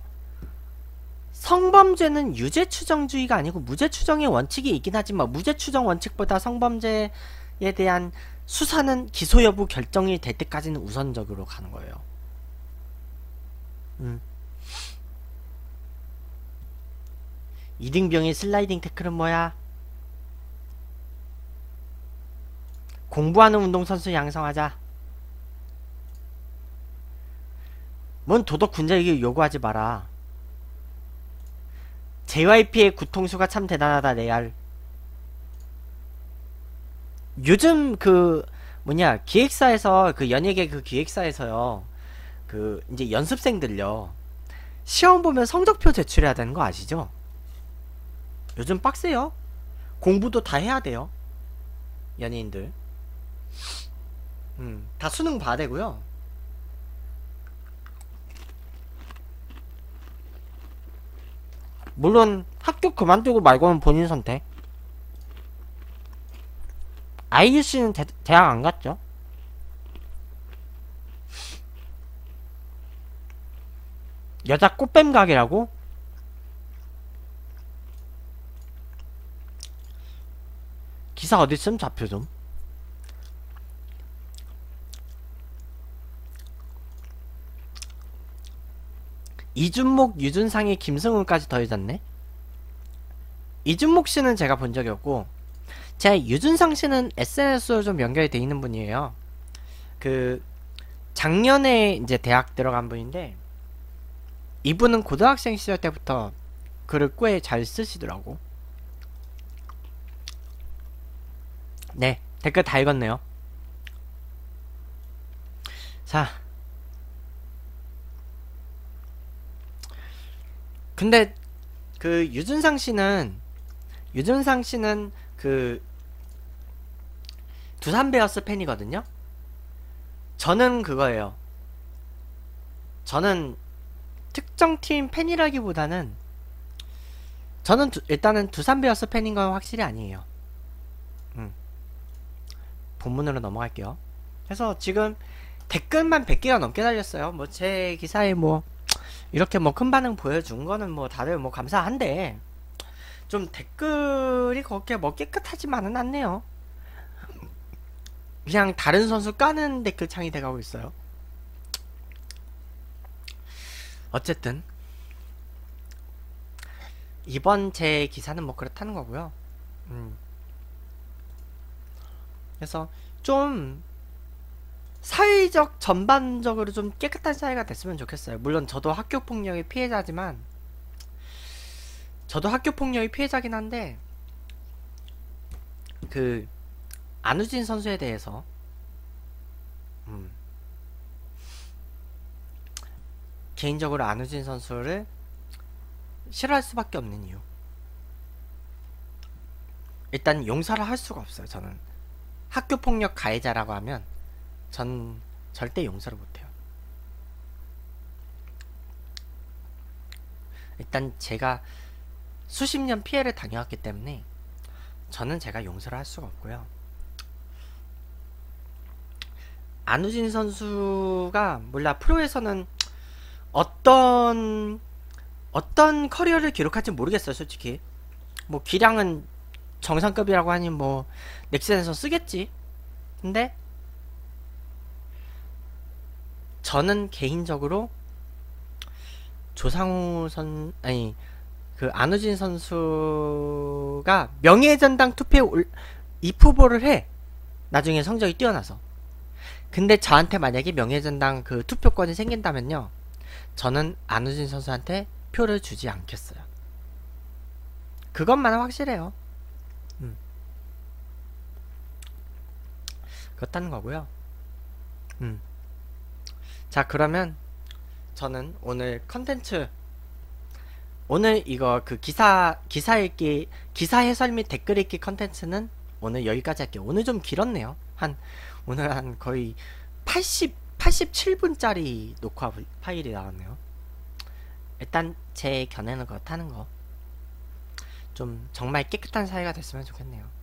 성범죄는 유죄 추정주의가 아니고 무죄 추정의 원칙이 있긴 하지만 무죄 추정 원칙보다 성범죄에 대한 수사는 기소 여부 결정이 될 때까지는 우선적으로 가는 거예요. 이등병의 슬라이딩 태클은 뭐야? 공부하는 운동선수 양성하자. 뭔 도덕 군자에게 요구하지 마라. JYP의 구통수가 참 대단하다 레알. 요즘 기획사에서 연예계 기획사에서요 이제 연습생들요 시험 보면 성적표 제출해야 되는 거 아시죠? 요즘 빡세요. 공부도 다 해야 돼요. 연예인들 다 수능 봐야 되고요. 물론 학교 그만두고 말고는 본인 선택. IUC는 대학 안 갔죠? 여자 꽃뱀 가게라고? 기사 어딨음? 좌표 좀. 이준목, 유준상의 김승훈까지 더해졌네? 이준목 씨는 제가 본 적이 없고, 제 유준상 씨는 SNS로 좀 연결이 돼 있는 분이에요. 작년에 이제 대학 들어간 분인데, 이분은 고등학생 시절 때부터 글을 꽤 잘 쓰시더라고. 네, 댓글 다 읽었네요. 자. 근데, 유준상 씨는 두산 베어스 팬이거든요? 저는 그거예요. 저는 특정 팀 팬이라기보다는 저는 일단은 두산 베어스 팬인 건 확실히 아니에요. 본문으로 넘어갈게요. 그래서 지금 댓글만 100개가 넘게 달렸어요. 뭐 제 기사에 뭐 이렇게 뭐 큰 반응 보여준 거는 뭐 다들 뭐 감사한데 좀 댓글이 그렇게 뭐 깨끗하지만은 않네요. 그냥 다른 선수 까는 댓글창이 돼가고 있어요. 어쨌든 이번 제 기사는 뭐 그렇다는 거고요. 그래서 좀 사회적 전반적으로 좀 깨끗한 사회가 됐으면 좋겠어요. 물론 저도 학교 폭력의 피해자지만, 저도 학교 폭력의 피해자긴 한데, 그 안우진 선수에 대해서 음, 개인적으로 안우진 선수를 싫어할 수밖에 없는 이유. 일단 용서를 할 수가 없어요. 저는 학교 폭력 가해자라고 하면 전 절대 용서를 못해요. 일단 제가 수십 년 피해를 당해왔기 때문에 저는 제가 용서를 할 수가 없고요. 안우진 선수가 몰라 프로에서는 어떤 커리어를 기록할지 모르겠어요. 솔직히 뭐 기량은 정상급이라고 하니 뭐 넥슨에서 쓰겠지. 근데 저는 개인적으로 조상우 선 아니 그 안우진 선수가 명예전당 투표에 입후보를 해. 나중에 성적이 뛰어나서. 근데 저한테 만약에 명예전당 그 투표권이 생긴다면요, 저는 안우진 선수한테 표를 주지 않겠어요. 그것만은 확실해요. 그렇다는 거고요. 자, 그러면 저는 오늘 컨텐츠, 오늘 이거 그 기사 읽기, 기사 해설 및 댓글 읽기 컨텐츠는 오늘 여기까지 할게요. 오늘 좀 길었네요. 오늘 한 거의 87분짜리 녹화 파일이 나왔네요. 일단 제 견해는 그렇다는 거. 좀 정말 깨끗한 사회가 됐으면 좋겠네요.